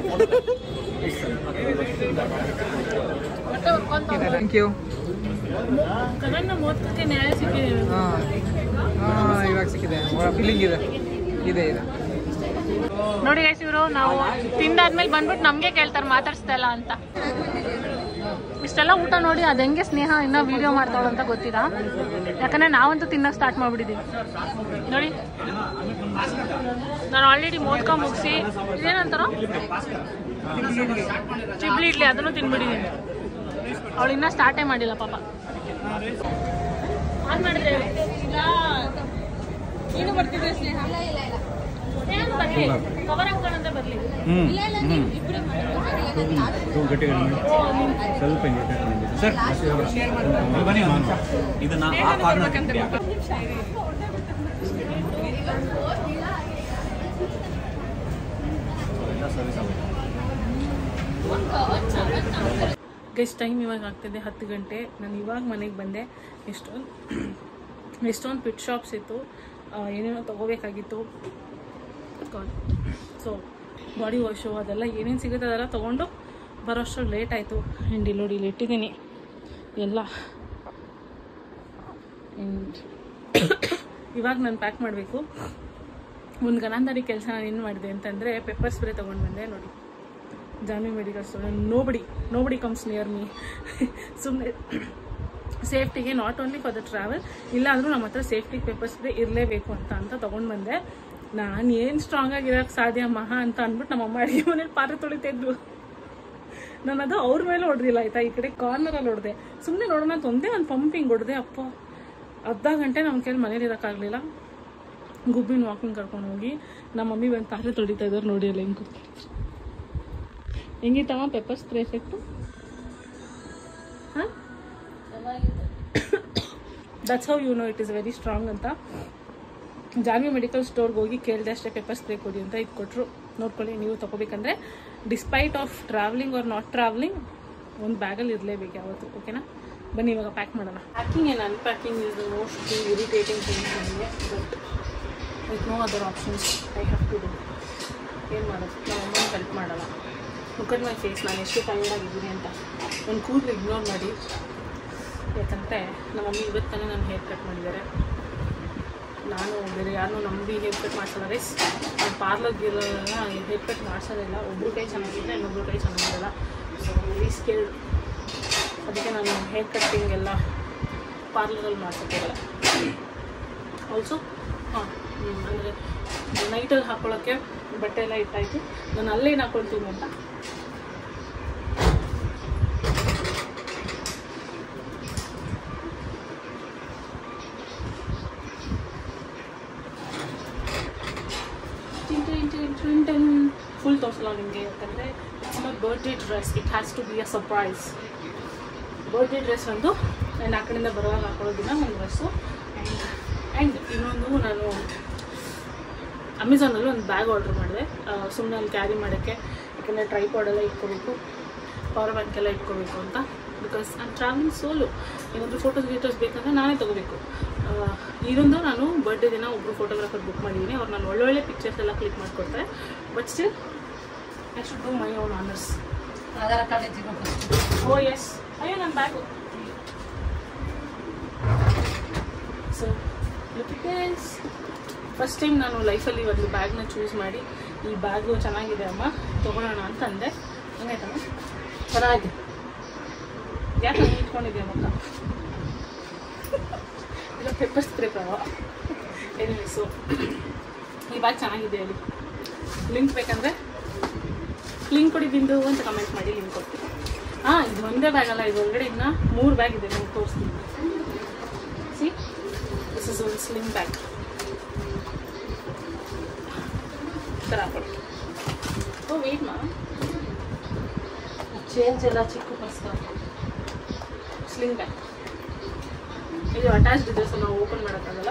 Thank you. ಕರೆಂಟ್ ಮೋದಕಕ್ಕೆ ನ್ಯಾಯ ಸಿಕ್ಕಿದೆ. ಹಾಂ ಹಾಂ ಇವಾಗ ಸಿಕ್ಕಿದೆ. ಫೀಲಿಂಗ್ ಇದೆ ಇದೆ ಇದೆ ನೋಡಿ ಗೈಸ್, ಇವರು ನಾವು ತಿಂದಾದ್ಮೇಲೆ ಬಂದ್ಬಿಟ್ಟು ನಮಗೆ ಕೇಳ್ತಾರೆ ಮಾತಾಡ್ಸ್ತಾ ಇಲ್ಲ ಅಂತ. ಇಷ್ಟೆಲ್ಲ ಊಟ ನೋಡಿ ಅದು ಹೆಂಗೆ ಸ್ನೇಹ ಇನ್ನೂ ವಿಡಿಯೋ ಮಾಡ್ತಾಳು ಅಂತ ಗೊತ್ತಿಲ್ಲ. ಯಾಕಂದರೆ ನಾವಂತೂ ತಿನ್ನೋಕೆ ಸ್ಟಾರ್ಟ್ ಮಾಡಿಬಿಟ್ಟಿದ್ದೀವಿ ನೋಡಿ. ನಾನು ಆಲ್ರೆಡಿ ಮೋದಕ ಮುಗಿಸಿ ಇದೇನಂತಾರೋ ಚಿಬ್ಲಿ ಇಡ್ಲಿ ಅದನ್ನು ತಿನ್ಬಿಟ್ಟಿದ್ದೀನಿ. ಅವಳು ಇನ್ನೂ ಸ್ಟಾರ್ಟೇ ಮಾಡಿಲ್ಲ ಪಾಪ. ಆನ್ ಮಾಡಿದ್ರೆ ಇಲ್ಲ ನೀನು ಬರ್ತಿದ್ದೆ ಸ್ನೇಹ? ಬರ್ಲಿ ಕವರ್ ಹಾಕೋಣಂತ ಬರ್ಲಿ. ಸ್ವಲ್ಪ ಇದನ್ನ ಗೆಸ್ಟ್ ಟೈಮ್ ಇವಾಗ ಆಗ್ತಿದೆ ಹತ್ತು ಗಂಟೆ. ನಾನು ಇವಾಗ ಮನೆಗೆ ಬಂದೆ. ಎಷ್ಟೊಂದು ಎಷ್ಟೊಂದು ಪಿಟ್ ಶಾಪ್ಸ್ ಇತ್ತು, ಏನೇನೋ ತೊಗೋಬೇಕಾಗಿತ್ತು. ಸೊ ಬಾಡಿ ವಾಶು ಅದೆಲ್ಲ ಏನೇನು ಸಿಗುತ್ತೆ ಅದೆಲ್ಲ ತೊಗೊಂಡು ಬರೋಷ್ಟು ಲೇಟ್ ಆಯಿತು. ಆ್ಯಂಡ್ ಇಲ್ಲಿ ನೋಡಿ ಇಲ್ಲಿ ಇಟ್ಟಿದ್ದೀನಿ ಎಲ್ಲ. ಆ್ಯಂಡ್ ಇವಾಗ ನಾನು ಪ್ಯಾಕ್ ಮಾಡಬೇಕು. ಒಂದು ಗನಾಂಧಾರಿ ಕೆಲಸ ನಾನು ಏನು ಮಾಡಿದೆ ಅಂತಂದರೆ ಪೆಪ್ಪರ್ ಸ್ಪ್ರೇ ತೊಗೊಂಡು ಬಂದೆ. ನೋಡಿ Janvi medical store. Nobody nobody comes near me. ಸುಮ್ಮನೆ ಸೇಫ್ಟಿಗೆ, not only for the travel, ಇಲ್ಲ ಅಂದರೂ ನಮ್ಮ ಹತ್ರ ಸೇಫ್ಟಿಗೆ ಪೆಪ್ಪರ್ ಸ್ಪ್ರೇ ಇರಲೇಬೇಕು ಅಂತ ಅಂತ ತೊಗೊಂಡು ಬಂದೆ. ನಾನು ಏನು ಸ್ಟ್ರಾಂಗ್ ಆಗಿರೋಕ್ಕೆ ಸಾಧ್ಯ ಮಹಾ ಅಂತ ಅಂದ್ಬಿಟ್ಟು ನಮ್ಮಮ್ಮ ಅಡುಗೆ ಮನೇಲಿ ಪಾತ್ರೆ ತೊಳಿತಿದ್ರು. ನಾನು ಅದು ಅವ್ರ ಮೇಲೆ ಹೊಡೆದಿಲ್ಲ ಆಯಿತಾ, ಈ ಕಡೆ ಕಾರ್ನರಲ್ಲಿ ಹೊಡೆದೆ. ಸುಮ್ಮನೆ ನೋಡೋಣ ಅಂತ ಒಂದೇ ಒಂದು ಪಂಪಿಂಗ್ ಹೊಡೆದೆ. ಅಪ್ಪ ಅರ್ಧ ಗಂಟೆ ನಮ್ಮ ಕೈಲಿ ಮನೇಲಿ ಇರೋಕ್ಕಾಗಲಿಲ್ಲ. ಗುಬ್ಬಿನ ವಾಕಿಂಗ್ ಕರ್ಕೊಂಡು ಹೋಗಿ ನಮ್ಮ ಮಮ್ಮಿ ಬಂದು ಪಾತ್ರೆ ತೊಳಿತಾ ಇದ್ದಾರೆ. ನೋಡಿ ಅಲ್ಲ ಹೆಂಗೆ ಹೆಂಗಿತ್ತಮ್ಮ ಪೆಪ್ಪರ್ ಸ್ಪ್ರೇ ಎಫೆಕ್ಟು? ಹಾಂ, that's how you know it is very strong ಅಂತ. ಜಾನ್ವಿ ಮೆಡಿಕಲ್ ಸ್ಟೋರ್ಗೆ ಹೋಗಿ ಕೇಳಿದೆ ಅಷ್ಟೇ ಪೆಪ್ಪರ್ ಸ್ಪ್ರೇ ಕೊಡಿ ಅಂತ. ಇದು ಕೊಟ್ಟರು, ನೋಡ್ಕೊಳ್ಳಿ. ನೀವು ತೊಗೋಬೇಕಂದ್ರೆ despite of travelling or not travelling ಒಂದು ಬ್ಯಾಗಲ್ಲಿ ಇರಲೇಬೇಕು ಯಾವತ್ತು. ಓಕೆನಾ? ಬನ್ನಿ ಇವಾಗ ಪ್ಯಾಕ್ ಮಾಡೋಣ. Packing and unpacking is the most irritating thing ನನಗೆ. But with no other options I have to do. ಏನು ಮಾಡೋದು, ನಮ್ಮ ಅಮ್ಮನ ಹೆಲ್ಪ್ ಮಾಡಲ್ಲ. ಲುಕ್ ಅಟ್ ಮೈ ಫೇಸ್, ನಾನು ಎಷ್ಟು ಟೈರ್ಡ್ ಆಗಿದ್ದೀನಿ ಅಂತ. ನನ್ನ ಕೂದಲು ಇಗ್ನೋರ್ ಮಾಡಿ, ಯಾಕಂದರೆ ನಮ್ಮ ಮಮ್ಮಿ ಇವತ್ತು ತಾನೇ ನಾನು ಹೇರ್ ಕಟ್ ಮಾಡಿದ್ದಾರೆ. ನಾನು ಬೇರೆ ಯಾರನ್ನೂ ನಂಬಿ ಹೇರ್ ಕಟ್ ಮಾಡಿಸಲ್ಲ ರೈಸ್. ನಾನು ಪಾರ್ಲರ್ಗಿರೋಲ್ಲ ಹೇರ್ ಕಟ್ ಮಾಡಿಸೋದಿಲ್ಲ. ಒಬ್ಬರು ಕೈ ಚೆನ್ನಾಗಿದ್ದರೆ ಇನ್ನೊಬ್ರು ಕೈ ಚೆನ್ನಾಗಿರಲ್ಲ. So very skilled. ಅದಕ್ಕೆ ನಾನು ಹೇರ್ ಕಟ್ಟಿಂಗ್ ಎಲ್ಲ ಪಾರ್ಲರಲ್ಲಿ ಮಾಡ್ಸೋಕ್ಕಾಗಲ್ಲ. ಆಲ್ಸೋ ಹಾಂ ಅಂದರೆ ನೈಟಲ್ಲಿ ಹಾಕ್ಕೊಳ್ಳೋಕ್ಕೆ ಬಟ್ಟೆ ಎಲ್ಲ ಇಟ್ಟಾಯಿತು. ನಾನು ಅಲ್ಲೇನು ಹಾಕ್ಕೊಳ್ತೀನಿ ಅಂತ ಫುಲ್ ತೋರಿಸಲ್ಲ ನಿಮಗೆ, ಯಾಕಂದರೆ it's my birthday dress. It has to be a surprise. Birthday dress ಒಂದು ನಾನು ಆ ಕಡೆಯಿಂದ ಬರುವಾಗ ಹಾಕೊಳ್ಳೋದಿನ ಒಂದು ಡ್ರೆಸ್ಸು. ಆ್ಯಂಡ್ ಆ್ಯಂಡ್ ಇನ್ನೊಂದು ನಾನು ಅಮೆಝಾನಲ್ಲಿ ಒಂದು ಬ್ಯಾಗ್ ಆರ್ಡ್ರ್ ಮಾಡಿದೆ, ಸುಮ್ಮನೆ ಅಲ್ಲಿ ಕ್ಯಾರಿ ಮಾಡೋಕ್ಕೆ. ಯಾಕಂದರೆ ಟ್ರೈಪಾಡೆಲ್ಲ ಇಟ್ಕೋಬೇಕು, ಪವರ್ ಬ್ಯಾಂಕ್ ಎಲ್ಲ ಇಟ್ಕೋಬೇಕು ಅಂತ. ಬಿಕಾಸ್ ಐ ಆಮ್ ಟ್ರಾವೆಲಿಂಗ್ ಸೋಲು. ಏನಾದರೂ ಫೋಟೋಸ್ ಗೀಟೋಸ್ ಬೇಕಂದರೆ ನಾನೇ ತೊಗೋಬೇಕು. ಇದೊಂದು ನಾನು ಬರ್ಡೇ ದಿನ ಒಬ್ಬರು ಫೋಟೋಗ್ರಾಫರ್ ಬುಕ್ ಮಾಡಿದ್ದೀನಿ. ಅವ್ರು ನಾನು ಒಳ್ಳೊಳ್ಳೆ ಪಿಕ್ಚರ್ಸ್ ಎಲ್ಲ ಕ್ಲಿಕ್ ಮಾಡಿಕೊಡ್ತಾರೆ. But still I should do my own honours. Aadhaar card ಎತ್ತಿಕೊಂಡು ಓ ಎಸ್, ಅಯ್ಯೋ ನನ್ನ bag. So look, first time ನಾನು ಲೈಫಲ್ಲಿ ಒಂದು ಬ್ಯಾಗ್ನ ಚೂಸ್ ಮಾಡಿ ಈ ಬ್ಯಾಗು ಚೆನ್ನಾಗಿದೆ ಅಮ್ಮ ತೊಗೊಳ್ಳೋಣ ಅಂತ ಅಂದೆ. ಹಂಗಾಯ್ತಮ್ಮ? ಚೆನ್ನಾಗಿದೆ. ಯಾಕೆ ಹಂಗೆ ಇಟ್ಕೊಂಡಿದ್ಯಾ ಮಕ್ಕ? ಇಲ್ಲ ಪೆಪ್ಪರ್ ಸ್ಪ್ರೇ ಪ್ರಭಾವ. ಏನಿಲ್ಲ. ಸೊ ಈ ಬ್ಯಾಗ್ ಚೆನ್ನಾಗಿದೆ ಹೇಳಿ. ಲಿಂಕ್ ಬೇಕಂದರೆ ಲಿಂಕ್ ಕೊಡಿ ಬಿಂದು ಅಂತ ಕಮೆಂಟ್ ಮಾಡಿ, ಲಿಂಕ್ ಕೊಡ್ತೀನಿ. ಹಾಂ, ಇದು ಒಂದೇ ಬ್ಯಾಗ್ ಅಲ್ಲ, ಇದು ಒಳಗಡೆ ಇನ್ನೂ ಮೂರು ಬ್ಯಾಗ್ ಇದೆ. ನಿಮ್ಗೆ ತೋರಿಸ್ತೀನಿ. ಸಿ, ದಿಸ್ ಇಸ್ ಒಂದು ಸ್ಲಿಮ್ ಬ್ಯಾಗ್. ಈ ಥರ ಹಾಕೊಳ್ಳಿ. ಓ ವೆಯ್ಟ್ ಮಾ, ಚೇಂಜ್ ಎಲ್ಲ ಚಿಕ್ಕ ಪರ್ಸ್ಕ ಸ್ಲಿಮ್ ಬ್ಯಾಗ್. ಇದು ಅಟ್ಯಾಚ್ಡ್ ಇದೆ, ಸೊ ನಾವು ಓಪನ್ ಮಾಡೋಕ್ಕಾಗಲ್ಲ.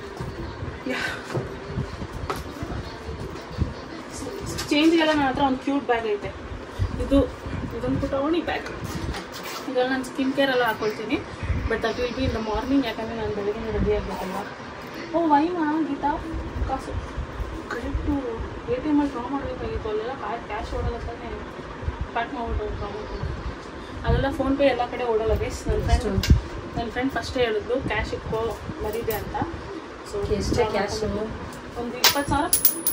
ಚೇಂಜ್ಗೆಲ್ಲ ನನ್ನ ಹತ್ರ ಒಂದು ಕ್ಯೂಟ್ ಬ್ಯಾಗ್ ಐತೆ. ಇದು ಇದೊಂದು ಪುಟಾಣಿ ಬ್ಯಾಗ್. ಇದರಲ್ಲಿ ನಾನು ಸ್ಕಿನ್ ಕೇರ್ ಎಲ್ಲ ಹಾಕ್ಕೊಳ್ತೀನಿ. ಬಟ್ ಅದು will be in the morning, ಯಾಕಂದರೆ ನಾನು ಬೆಳಗ್ಗೆ ರೆಡಿ ಆಗಬೇಕಲ್ವ. ಓ ವೈಮಾ ಗೀತಾ ಕಾಸು ಕರೆಕ್ಟು ಎ ಟಿ ಎಮಲ್ಲಿ ಡ್ರಾ ಮಾಡಬೇಕಾಗಿತ್ತು. ಅಲ್ಲೆಲ್ಲ ಕ್ಯಾಶ್ ಓಡೋಲ್ಲ ತಾನೇ, ಪ್ಯಾಕ್ ಮಾಡ್ಬಿಟ್ಟು ಡ್ರಾ ಮಾಡ್ಕೊಂಡು. ಅಲ್ಲೆಲ್ಲ ಫೋನ್ಪೇ ಎಲ್ಲ ಕಡೆ ಓಡೋಲ್ಲ ಬೇಸ್. ನನ್ನ ಫ್ರೆಂಡ್ ನನ್ನ ಫ್ರೆಂಡ್ ಫಸ್ಟೇ ಹೇಳಿದ್ರು ಕ್ಯಾಶ್ ಇಟ್ಕೋ ಮರಿದೆ ಅಂತ. ಸೊ ಎಷ್ಟೇ ಕ್ಯಾಶು? ಒಂದು ಇಪ್ಪತ್ತು ಸಾವಿರ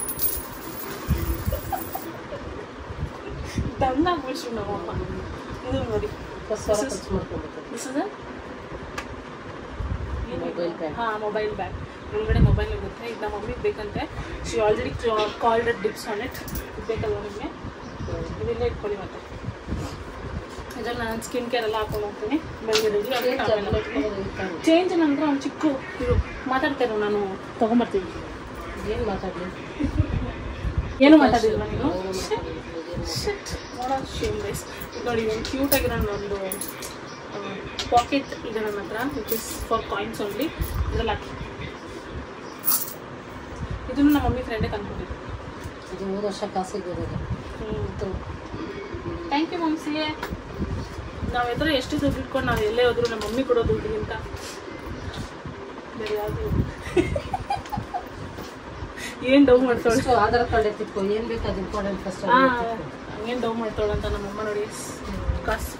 ತಂದಾಗ್ಬಿಡ್ಸು ನಮ್ಮಮ್ಮ. ಇದು ನೋಡಿ, ಇಪ್ಪತ್ತು ಸಾವಿರ ಖರ್ಚು ಮಾಡ್ಕೊಬೇಕು. This is mobile bag. ಹಾಂ, ಮೊಬೈಲ್ ಬ್ಯಾಗ್. ಒಳಗಡೆ ಮೊಬೈಲ್ ಇರುತ್ತೆ. ಇದು ನಮ್ಮ ಮಮ್ಮಿಗೆ ಬೇಕಂತೆ. She already called dibs on it. ಇದು ಬೇಕಲ್ವ ನಿಮಗೆ? ಇದೆಲ್ಲ ಇಟ್ಕೊಳ್ಳಿ. ಮತ್ತೆ ಇದರಲ್ಲಿ ನಾನು ಸ್ಕಿನ್ ಕೇರ್ ಎಲ್ಲ ಹಾಕೊಂಡು ಹೋಗ್ತೀನಿ. ಬೆಳಗ್ಗೆ ರೆಡಿ ಆಗಿ ಚೇಂಜ್ ನಂತರ ಒಂದು ಚಿಕ್ಕ ಇದು ಮಾತಾಡ್ತೇನೆ ನಾನು, ತೊಗೊಂಬರ್ತೀನಿ. ಏನು ಮಾತಾಡಲಿ? ಏನು ಮಾತಾಡಿಲ್ವ ನೀನು? ನೋಡೋ ಶೇಮ್ ರೈಸ್. ಇದು ನೋಡಿ, ಒಂದು ಕ್ಯೂಟಾಗಿರೋ ಒಂದು ಪಾಕೆಟ್ ಇದೆ ನನ್ನ ಹತ್ರ, which is for coins only. ಇದರಲ್ಲಿ ಹಾಕಿ. ಇದನ್ನು ನಮ್ಮ ಮಮ್ಮಿ ಫ್ರೆಂಡೇ ತಂದ್ಕೊಟ್ಟಿದ್ದು. ಇದು ಮೂರು ವರ್ಷ ಕಾಸಿಗೆ ಹೋಗೋದು. ಹ್ಞೂ, ಥ್ಯಾಂಕ್ ಯು ಮಮ್ಸಿ. ನಾವು ಎದುರು ಎಷ್ಟು ದುಡ್ಡು ಇಟ್ಕೊಂಡು ನಾವು ಎಲ್ಲೇ ಹೋದ್ರು ನಮ್ಮ ಮಮ್ಮಿ ಕೊಡೋ ದುಡ್ಡಿಗಿಂತ ಬೇರೆ ಯಾವುದು ಏನು ಡೌ ಮಾಡ್ತಾಳೆ. ಆಧಾರ್ ಕಾರ್ಡ್ ಎತ್ತಿಟ್ಕೊ, ಏನು ಬೇಕು ಅದು ಇಂಪಾರ್ಟೆಂಟ್ ಫಸ್ಟ್. ಹಾಂ, ಏನು ಡೌ ಮಾಡ್ತಾಳೆ ಅಂತ ನಮ್ಮಮ್ಮ ನೋಡಿ ಕಾಸು.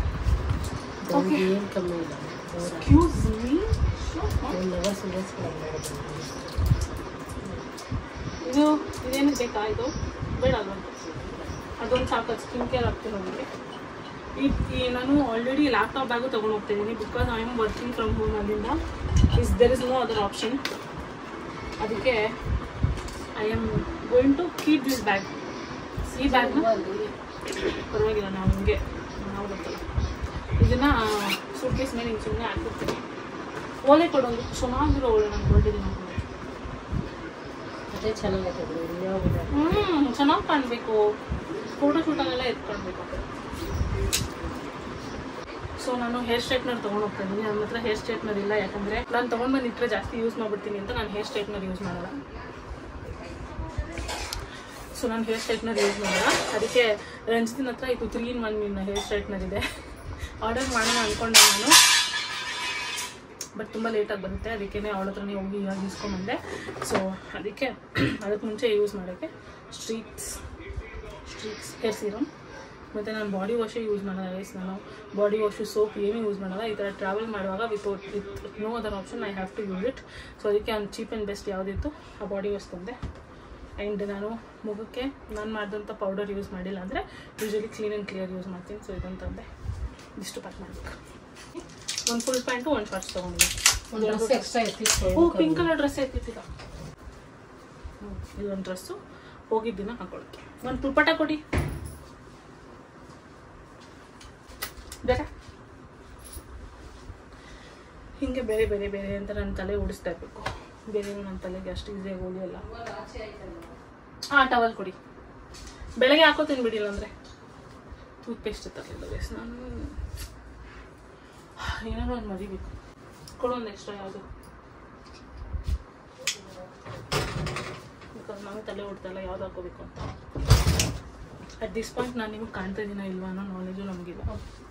ಏನು ಕಮ್ಮಿ ಇಲ್ಲ. ಎಕ್ಸ್ಕ್ಯೂಸ್ ಮೀ, ಇದು ಇದೇನು ಬೇಕಾ? ಇದು ಬೇಡ, ಅದೊಂದು ಅದೊಂದು ಸಾಕು. ಸ್ಕಿನ್ ಕೇರ್ ಆಗ್ತೀನಿ ನನಗೆ. ಈ ಈ ನಾನು ಆಲ್ರೆಡಿ ಲ್ಯಾಪ್ಟಾಪ್ ಬ್ಯಾಗು ತೊಗೊಂಡು ಹೋಗ್ತಿದ್ದೀನಿ. Because I am working from home. ಅದರಿಂದ is there is no other option. ಅದಕ್ಕೆ I am going to keep this bag. ಈ ಬ್ಯಾಗ್ನ ಪರವಾಗಿಲ್ಲ, ನಾವು ಹಿಂಗೆ ನಾವು ಗೊತ್ತಲ್ಲ. ಇದನ್ನು ಸೂಟ್ ಕೇಸ್ ಮೇಲೆ ಹಿಂಗೆ ಸುಮ್ಮನೆ ಹಾಕಿರ್ತೀನಿ. ಓಲೆ ಕೊಡೋದು ಚೆನ್ನಾಗಿರೋ ಓಲೆ ನಾನು ಹೊರಟಿದ್ದೀನಿ. ಅದೇ ಚೆನ್ನಾಗೈತೆ. ಹ್ಞೂ, ಚೆನ್ನಾಗಿ ಕಾಣಬೇಕು. ಫೋಟೋ ಶೂಟಲ್ಲೆಲ್ಲ ಎತ್ಕೊಳ್ಬೇಕು. ಸೊ ನಾನು ಹೇರ್ ಸ್ಟ್ರೈಟ್ನರ್ ತೊಗೊಂಡು ಹೋಗ್ತಾ ಇದ್ದೀನಿ. ನನ್ನ ಹತ್ರ ಹೇರ್ ಸ್ಟ್ರೈಟ್ನರ್ ಇಲ್ಲ, ಯಾಕಂದರೆ ನಾನು ತೊಗೊಂಡು ಬಂದು ಇಟ್ಟರೆ ಜಾಸ್ತಿ ಯೂಸ್ ಮಾಡಿಬಿಡ್ತೀನಿ ಅಂತ ನಾನು ಹೇರ್ ಸ್ಟ್ರೈಟ್ನರ್ ಯೂಸ್ ಮಾಡಲ್ಲ. ಸೊ ನಾನು ಹೇರ್ ಸ್ಟ್ರೈಟ್ನರ್ ಯೂಸ್ ಮಾಡಲ್ಲ. ಅದಕ್ಕೆ ರಂಜಿತಿನ ಹತ್ರ ಇದು three in one mean hair straightener ಇದೆ. ಆರ್ಡರ್ ಮಾಡೋಣ ಅಂದ್ಕೊಂಡೆ ನಾನು. ಬಟ್ ತುಂಬ ಲೇಟಾಗಿ ಬರುತ್ತೆ. ಅದಕ್ಕೇ ಅವಳ ಹತ್ರನೇ ಹೋಗಿ ಇವಾಗ ಇಸ್ಕೊಂಬಂದೆ. ಸೊ ಅದಕ್ಕೆ ಅದಕ್ಕೆ ಮುಂಚೆ ಯೂಸ್ ಮಾಡೋಕ್ಕೆ ಸ್ಟ್ರೀಟ್ಸ್ ಸ್ಟ್ರೀಟ್ಸ್ ಹೇರ್ ಸೀರಮ್. ಮತ್ತು ನಾನು ಬಾಡಿ ವಾಶೇ ಯೂಸ್ ಮಾಡೋಲ್ಲ ಗೈಸ್. ನಾನು ಬಾಡಿ ವಾಶು ಸೋಪ್ ಏನೂ ಯೂಸ್ ಮಾಡೋಲ್ಲ. ಈ ಥರ ಟ್ರಾವೆಲ್ ಮಾಡುವಾಗ without with no other option I have to use it. So ಅದಕ್ಕೆ ಒಂದು ಚೀಪ್ ಆ್ಯಂಡ್ ಬೆಸ್ಟ್ ಯಾವುದಿತ್ತು ಆ ಬಾಡಿ ವಾಶ್ ತಂದೆ. ಆ್ಯಂಡ್ ನಾನು ಮುಖಕ್ಕೆ ನಾನು ಮಾಡಿದಂಥ ಪೌಡರ್ ಯೂಸ್ ಮಾಡಿಲ್ಲ ಅಂದರೆ usually clean and clear use ಮಾಡ್ತೀನಿ. ಸೊ ಇದನ್ನು ತಂದೆ. ಇಷ್ಟು ಪ್ಯಾಕ್ ಮಾಡಬೇಕು. ಒಂದು ಫುಲ್ ಪ್ಯಾಂಟು ಒಂದು ಶಾರ್ಟ್ಸ್ ತೊಗೊಂಡಿದ್ದೀನಿ. ಎಕ್ಸ್ಟ್ರಾ ಎತ್ತಿತ್ತು. ಓ ಪಿಂಕ್ ಕಲರ್ ಡ್ರೆಸ್ ಎತ್ತಿತ್ತಿಲ್ಲ. ಹ್ಞೂ ಇದೊಂದು ಡ್ರೆಸ್ಸು ಹೋಗಿದ್ದಿನ ಹಾಕೊಳ್ಳೋಕ್ಕೆ. ಒಂದು ತುಪ್ಪಟ ಕೊಡಿ ಬೇಡ. ಹೀಗೆ ಬೇರೆ ಬೇರೆ ಬೇರೆ ಅಂತ ನನ್ನ ತಲೆ ಓಡಿಸ್ತಾ ಇರಬೇಕು. ಬೇರೆ ನನ್ನ ತಲೆಗೆ ಅಷ್ಟು ಈಸಿಯಾಗಿ ಉಳಿಯಲ್ಲ. ಹಾಂ ಟವಲ್ ಕೊಡಿ. ಬೆಳಗ್ಗೆ ಹಾಕೋತೀನಿ ಬಿಡಿಲ್ಲ ಅಂದರೆ. ಟೂತ್ ಪೇಸ್ಟ್ ತರಲಿಲ್ಲ ಬೇಸ್. ನಾನು ಏನಾದ್ರು ಒಂದು ಮರಿಬೇಕು. ಕೊಡು ಒಂದು ಎಕ್ಸ್ಟ್ರಾ ಯಾವುದು. ಬಿಕಾಸ್ ನಾವು ತಲೆ ಓಡ್ತಾಯಿಲ್ಲ ಯಾವ್ದು ಹಾಕೋಬೇಕು ಅಂತ. ಅಟ್ ದಿಸ್ ಪಾಯಿಂಟ್ ನಾನು ನಿಮ್ಗೆ ಕಾಣ್ತಾ ಇದ್ದೀನ ಇಲ್ವಾ ಅನ್ನೋ ನಾಲೆಜು ನಮಗಿಲ್ಲ.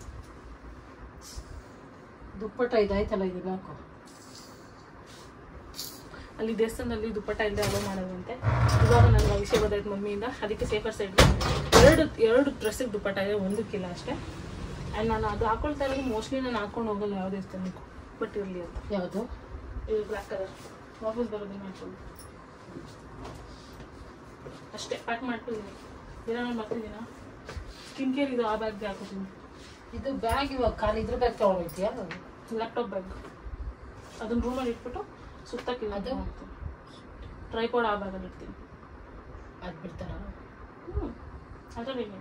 ದುಪ್ಪಟ್ಟ ಇದಾಯ್ತಲ್ಲ ಇದನ್ನ ಹಾಕೋ. ಅಲ್ಲಿ ದೇವಸ್ಥಾನದಲ್ಲಿ ದುಪ್ಪಟ್ಟ ಇಲ್ಲದೆ ಅಲೋ ಮಾಡೋದಂತೆ. ಇವಾಗ ನನಗೆ ಆ ವಿಷಯ ಗೊತ್ತಾಯ್ತು ಮಮ್ಮಿಯಿಂದ. ಅದಕ್ಕೆ ಸೇಫರ್ ಸೈಡ್ ಎರಡು ಎರಡು ಡ್ರೆಸ್ಸಿಗೆ ದುಪ್ಪಟ್ಟ ಇದೆ, ಒಂದಕ್ಕಿಲ್ಲ ಅಷ್ಟೇ. ಆ್ಯಂಡ್ ನಾನು ಅದು ಹಾಕೊಳ್ತಾ ಇರೋದು ಮೋಸ್ಟ್ಲಿ ನಾನು ಹಾಕೊಂಡು ಹೋಗಲ್ಲ ಯಾವುದೇ ದೇವಸ್ಥಾನಕ್ಕೂ. ಬಟ್ ಇರಲಿ ಅಂತ. ಯಾವುದು ಇದು ಬ್ಲ್ಯಾಕ್ ಕಲರ್ ವಾಪಸ್ ಬರೋದನ್ನ ಹಾಕೊಂಡು ಅಷ್ಟೇ ಪ್ಯಾಕ್ ಮಾಡ್ತಿದ್ದೀನಿ. ಏನಾದ್ರು ಮಾಡ್ತಿದ್ದೀನ ಸ್ಕಿನ್ ಕೇರ್ ಇದು ಆ ಬ್ಯಾಗ್ಗೆ ಹಾಕೋತೀನಿ. ಇದು ಬ್ಯಾಗ್ ಇವಾಗ ಖಾಲಿ ಇದ್ರ ಬ್ಯಾಗ್ ತೊಗೊಂಡೋಗ್ತೀಯಾ? ಲ್ಯಾಪ್ಟಾಪ್ ಬ್ಯಾಗ್ ಅದನ್ನ ರೂಮಲ್ಲಿ ಇಟ್ಬಿಟ್ಟು ಸುತ್ತಕ್ಕಿಲ್ಲ ಅದು ಟ್ರೈಪಾಡ್ ಆ ಬ್ಯಾಗಲ್ಲಿ ಇಡ್ತೀನಿ. ಅದು ಬಿಡ್ತಾರ? ಹ್ಞೂ ಅದರಲ್ಲಿ ಏನಾಯ್ತು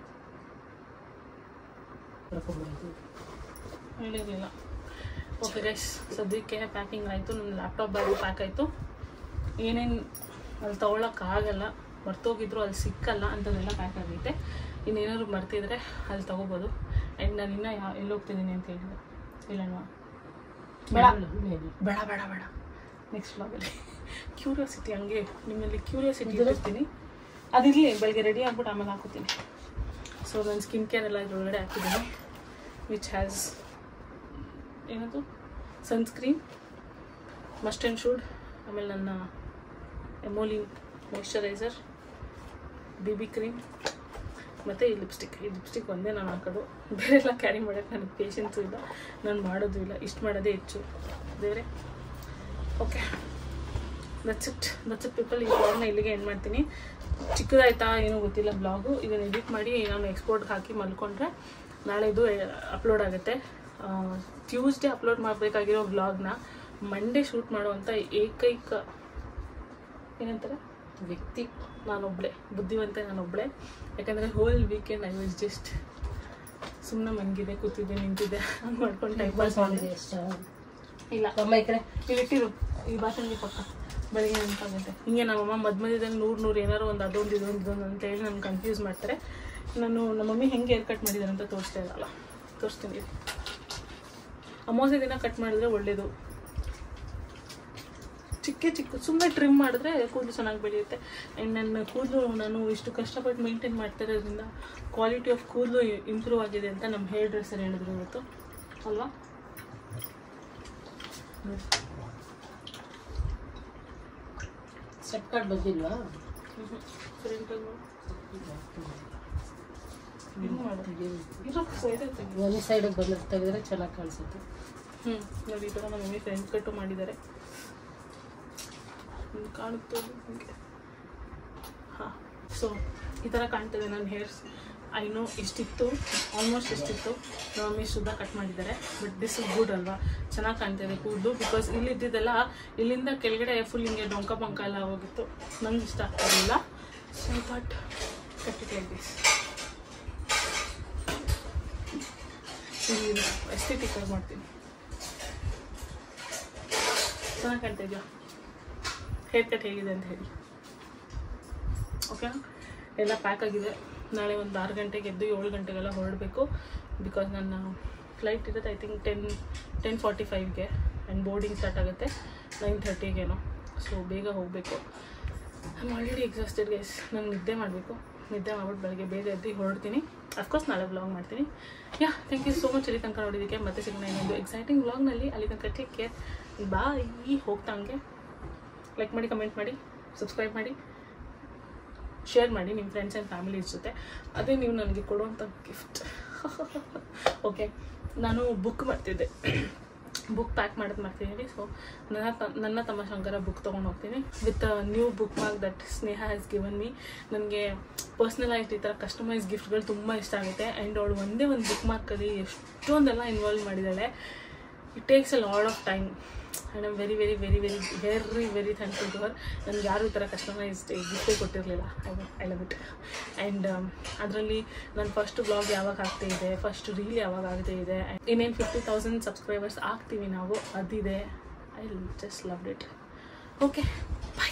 ಹೇಳಿರಲಿಲ್ಲ. ಓಕೆ ಗೈಸ್, ಸದ್ಯಕ್ಕೆ ಪ್ಯಾಕಿಂಗ್ ಆಯಿತು. ನನ್ನ ಲ್ಯಾಪ್ಟಾಪ್ ಬ್ಯಾಗು ಪ್ಯಾಕ್ ಆಯಿತು. ಏನೇನು ಅಲ್ಲಿ ತೊಗೊಳಕ್ಕಾಗಲ್ಲ, ಮರ್ತೋಗಿದ್ರು ಅಲ್ಲಿ ಸಿಕ್ಕಲ್ಲ ಅಂಥದ್ದೆಲ್ಲ ಪ್ಯಾಕ್ ಆಗೈತೆ. ಇನ್ನೇನಾದ್ರು ಮರ್ತಿದ್ರೆ ಅಲ್ಲಿ ತೊಗೋಬೋದು. ಆ್ಯಂಡ್ ನಾನು ಇನ್ನೂ ಯಾವ ಎಲ್ಲಿ ಹೋಗ್ತಿದ್ದೀನಿ ಅಂತ ಹೇಳಿದೆ ಇಲ್ಲಣ್ಣ. ಬೇಡ ಬೇಡ ಬೇಡ ಬೇಡ ನೆಕ್ಸ್ಟ್ ವ್ಲಾಗಲ್ಲಿ ಕ್ಯೂರಿಯಾಸಿಟಿ ಹಂಗೆ ನಿಮ್ಮಲ್ಲಿ ಕ್ಯೂರಿಯಾಸಿಟಿ ಇರ್ತೀನಿ. ಅದಿರಲಿ, ಬೆಳಗ್ಗೆ ರೆಡಿ ಆಗ್ಬಿಟ್ಟು ಆಮೇಲೆ ಹಾಕೋತೀನಿ. ಸೊ ನನ್ನ ಸ್ಕಿನ್ ಕೇರ್ ಎಲ್ಲ ಇದ್ರೊಳಗಡೆ ಹಾಕಿದ್ದೀನಿ. ವಿಚ್ ಹ್ಯಾಸ್ ಏನದು ಸನ್ಸ್ಕ್ರೀನ್, ಮಸ್ಟ್ ಆ್ಯಂಡ್ ಶುಡ್, ಆಮೇಲೆ ನನ್ನ Emolene moisturizer, B B cream ಮತ್ತು ಈ ಲಿಪ್ಸ್ಟಿಕ್. ಈ ಲಿಪ್ಸ್ಟಿಕ್ ಒಂದೇ ನಾನು ಹಾಕೋದು, ಬೇರೆ ಎಲ್ಲ ಕ್ಯಾರಿ ಮಾಡೋಕ್ಕೆ ನನಗೆ ಪೇಷನ್ಸು ಇಲ್ಲ, ನಾನು ಮಾಡೋದು ಇಲ್ಲ. ಇಷ್ಟು ಮಾಡೋದೇ ಹೆಚ್ಚು ಬೇರೆ. Okay, that's it that's it people. ಈ ಬ್ಲಾಗ್ನ ಇಲ್ಲಿಗೆ ಎಂಡ್ ಮಾಡ್ತೀನಿ. ಚಿಕ್ಕದಾಯ್ತಾ ಏನೂ ಗೊತ್ತಿಲ್ಲ ಬ್ಲಾಗು. ಇದನ್ನು ಎಡಿಟ್ ಮಾಡಿ ನಾನು ಎಕ್ಸ್ಪೋರ್ಟ್ಗೆ ಹಾಕಿ ಮಲ್ಕೊಂಡ್ರೆ ನಾಳೆದು ಅಪ್ಲೋಡ್ ಆಗುತ್ತೆ. ಟ್ಯೂಸ್ಡೇ ಅಪ್ಲೋಡ್ ಮಾಡಬೇಕಾಗಿರೋ ವ್ಲಾಗ್ನ ಮಂಡೇ ಶೂಟ್ ಮಾಡುವಂಥ ಏಕೈಕ ಏನಂತಾರೆ ವ್ಯಕ್ತಿ ನಾನೊಬ್ಬಳೆ, ಬುದ್ಧಿವಂತೆ ನಾನೊಬ್ಬಳೆ. ಯಾಕಂದರೆ whole weekend I was just ಸುಮ್ಮನೆ ಮನ್ಗಿದೆ, ಕೂತಿದ್ದೆ, ನಿಂತಿದ್ದೆ, ಹಂಗೆ ಮಾಡ್ಕೊಂಡು ಟೈಮ್ ಪಾಸ್ ಮಾಡಿದೆ. ಇಲ್ಲ ಅಮ್ಮ ಈ ಕಡೆ ಇಲ್ಲಿ ಇಟ್ಟಿರು, ಈ ಭಾಷಣಗೆ ಪಕ್ಕ ಬೆಳಿಗ್ಗೆ ನೆನಪಾಗುತ್ತೆ. ಹಿಂಗೆ ನಮ್ಮಮ್ಮ ಮಧ್ಯ ಮಧ್ಯದಲ್ಲಿ ನೂರು ನೂರು ಏನಾರು ಒಂದು ಅದೊಂದು ಇದೊಂದು ಇದೊಂದು ಅಂತೇಳಿ ನಾನು ಕನ್ಫ್ಯೂಸ್ ಮಾಡ್ತಾರೆ. ನಾನು ನಮ್ಮ ಮಮ್ಮಿ ಹೆಂಗೆ ಹೇರ್ ಕಟ್ ಮಾಡಿದ್ದಾರೆ ಅಂತ ತೋರಿಸ್ತಾ ಇರಲ್ಲ, ತೋರಿಸ್ತೀನಿ. ಅಮಾವಾಸ್ಯೆ ದಿನ ಕಟ್ ಮಾಡಿದ್ರೆ ಒಳ್ಳೇದು. ಚಿಕ್ಕ ಚಿಕ್ಕ ಸುಮ್ಮನೆ ಟ್ರಿಮ್ ಮಾಡಿದ್ರೆ ಕೂದಲು ಚೆನ್ನಾಗಿ ಬೆಳೆಯುತ್ತೆ. ಆ್ಯಂಡ್ ನನ್ನ ಕೂದಲು ನಾನು ಇಷ್ಟು ಕಷ್ಟಪಟ್ಟು ಮೇಂಟೈನ್ ಮಾಡ್ತಿರೋದ್ರಿಂದ ಕ್ವಾಲಿಟಿ ಆಫ್ ಕೂದಲು ಇಂಪ್ರೂವ್ ಆಗಿದೆ ಅಂತ ನಮ್ಮ ಹೇರ್ ಡ್ರೆಸ್ಸರ್ ಹೇಳಿದ್ರು ಇವತ್ತು ಅಲ್ವಾ. ಸ್ಟೆಪ್ ಕಾರ್ಡ್ ಬಂದಿಲ್ವಾ? ಒಂದು ಸೈಡಿಗೆ ಬಂದು ತೆಗೆದ್ರೆ ಚೆನ್ನಾಗಿ ಕಾಣಿಸುತ್ತೆ. ಹ್ಞೂ ನೋಡಿ, ಈ ಥರ ನಮ್ಮ ಮಮ್ಮಿ ಫ್ರೆಂಡ್ಸ್ ಕಟ್ಟು ಮಾಡಿದ್ದಾರೆ, ಕಾಣುತ್ತೆ ನಿಮಗೆ. ಹಾಂ, ಸೊ ಈ ಥರ ಕಾಣ್ತದೆ ನನ್ನ ಹೇರ್ಸ್. ಐ ನೋ ಇಷ್ಟಿತ್ತು, ಆಲ್ಮೋಸ್ಟ್ ಇಷ್ಟಿತ್ತು. ನಮ್ಮ ಮಮ್ಮಿ ಶುದ್ಧ ಕಟ್ ಮಾಡಿದ್ದಾರೆ. ಬಟ್ ದಿಸ್ ಇಸ್ ಗುಡ್ ಅಲ್ವಾ, ಚೆನ್ನಾಗಿ ಕಾಣ್ತಿದೆ ಕೂದಲು. ಬಿಕಾಸ್ ಇಲ್ಲಿದ್ದೆಲ್ಲ ಇಲ್ಲಿಂದ ಕೆಳಗಡೆ ಫುಲ್ ಹಿಂಗೆ ಡೊಂಕ ಬಂಕ ಎಲ್ಲ ಹೋಗಿತ್ತು, ನಂಗೆ ಇಷ್ಟ ಆಗ್ತಿರಲಿಲ್ಲ. So but cut it like this. Aesthetic ಆಗಿ ಮಾಡ್ತೀನಿ. ಚೆನ್ನಾಗಿ ಕಾಣ್ತಾ ಇದೆಯಾ ಹೇರ್ ಕಟ್ ಹೇಗಿದೆ ಅಂತ ಹೇಳಿ. ಓಕೆನಾ, ಎಲ್ಲ ಪ್ಯಾಕ್ ಆಗಿದೆ. ನಾಳೆ ಒಂದು ಆರು ಗಂಟೆಗೆ ಎದ್ದು ಏಳು ಗಂಟೆಗೆಲ್ಲ ಹೊರಡಬೇಕು. ಬಿಕಾಸ್ ನನ್ನ ಫ್ಲೈಟ್ ಇರುತ್ತೆ I think ten ten forty ಫೈವ್ಗೆ ಆ್ಯಂಡ್ ಬೋರ್ಡಿಂಗ್ ಸ್ಟಾರ್ಟ್ ಆಗುತ್ತೆ ನೈನ್ ಥರ್ಟಿಗೇನೋ. ಸೊ ಬೇಗ ಹೋಗಬೇಕು. I am already exhausted guys. ನಾನು ನಿದ್ದೆ ಮಾಡಬೇಕು. ನಿದ್ದೆ ಮಾಡ್ಬಿಟ್ಟು ಬೆಳಗ್ಗೆ ಬೇಗ ಎದ್ದು ಹೊರಡ್ತೀನಿ. ಅಫ್ಕೋರ್ಸ್ ನಾಳೆ ವ್ಲಾಗ್ ಮಾಡ್ತೀನಿ. Yeah, thank you so much ಅಲ್ಲಿ ತನಕ ನೋಡಿದ್ದಕ್ಕೆ. ಮತ್ತೆ ಸಿಗೋಣ ಇನ್ನೊಂದು ಎಕ್ಸೈಟಿಂಗ್ ವ್ಲಾಗ್ನಲ್ಲಿ. ಅಲ್ಲಿ ತನಕ ಟೇಕ್ ಕೇರ್. ಬಾಯ್. ಹೋಗ್ತಂಗೆ ಲೈಕ್ ಮಾಡಿ, ಕಮೆಂಟ್ ಮಾಡಿ, ಸಬ್ಸ್ಕ್ರೈಬ್ ಮಾಡಿ, ಶೇರ್ ಮಾಡಿ ನಿಮ್ಮ ಫ್ರೆಂಡ್ಸ್ ಆ್ಯಂಡ್ ಫ್ಯಾಮಿಲೀಸ್ ಜೊತೆ. ಅದೇ ನೀವು ನನಗೆ ಕೊಡುವಂಥ ಗಿಫ್ಟ್. ಓಕೆ, ನಾನು ಬುಕ್ ಮಾಡ್ತಿದ್ದೆ, ಬುಕ್ ಪ್ಯಾಕ್ ಮಾಡೋದು ಮಾಡ್ತಿದ್ದೀನಿ. ಸೊ ನನ್ನ ತ ನನ್ನ ತಮ್ಮ ಶಂಕರ ಬುಕ್ ತೊಗೊಂಡು ಹೋಗ್ತೀನಿ with new bookmark that Sneha has given me. ನನಗೆ ಪರ್ಸ್ನಲೈಸ್ಡ್ ಈ ಥರ ಕಸ್ಟಮೈಸ್ ಗಿಫ್ಟ್ಗಳು ತುಂಬ ಇಷ್ಟ ಆಗುತ್ತೆ. ಆ್ಯಂಡ್ ಅವಳು ಒಂದೇ ಒಂದು ಬುಕ್ ಮಾರ್ಕಲ್ಲಿ ಎಷ್ಟೊಂದೆಲ್ಲ ಇನ್ವಾಲ್ವ್ ಮಾಡಿದ್ದಾಳೆ. It takes a lot of time and I'm very very very very very very thankful to her. ನನಗೆ ಯಾರೂ ಈ ಥರ ಕಸ್ಟಮೈಸ್ಡ್ ಗಿಫ್ಟೇ ಕೊಟ್ಟಿರಲಿಲ್ಲ. I I love it. And ಅದರಲ್ಲಿ ನನ್ನ ಫಸ್ಟ್ ಬ್ಲಾಗ್ ಯಾವಾಗ ಆಗ್ತಾ ಇದೆ, ಫಸ್ಟ್ ರೀಲ್ ಯಾವಾಗ ಆಗ್ತಾ ಇದೆ, ಇನ್ನೇನು ಫಿಫ್ಟಿ ತೌಸಂಡ್ ಸಬ್ಸ್ಕ್ರೈಬರ್ಸ್ ಆಗ್ತೀವಿ ನಾವು, ಅದಿದೆ. I just loved it. Okay, bye.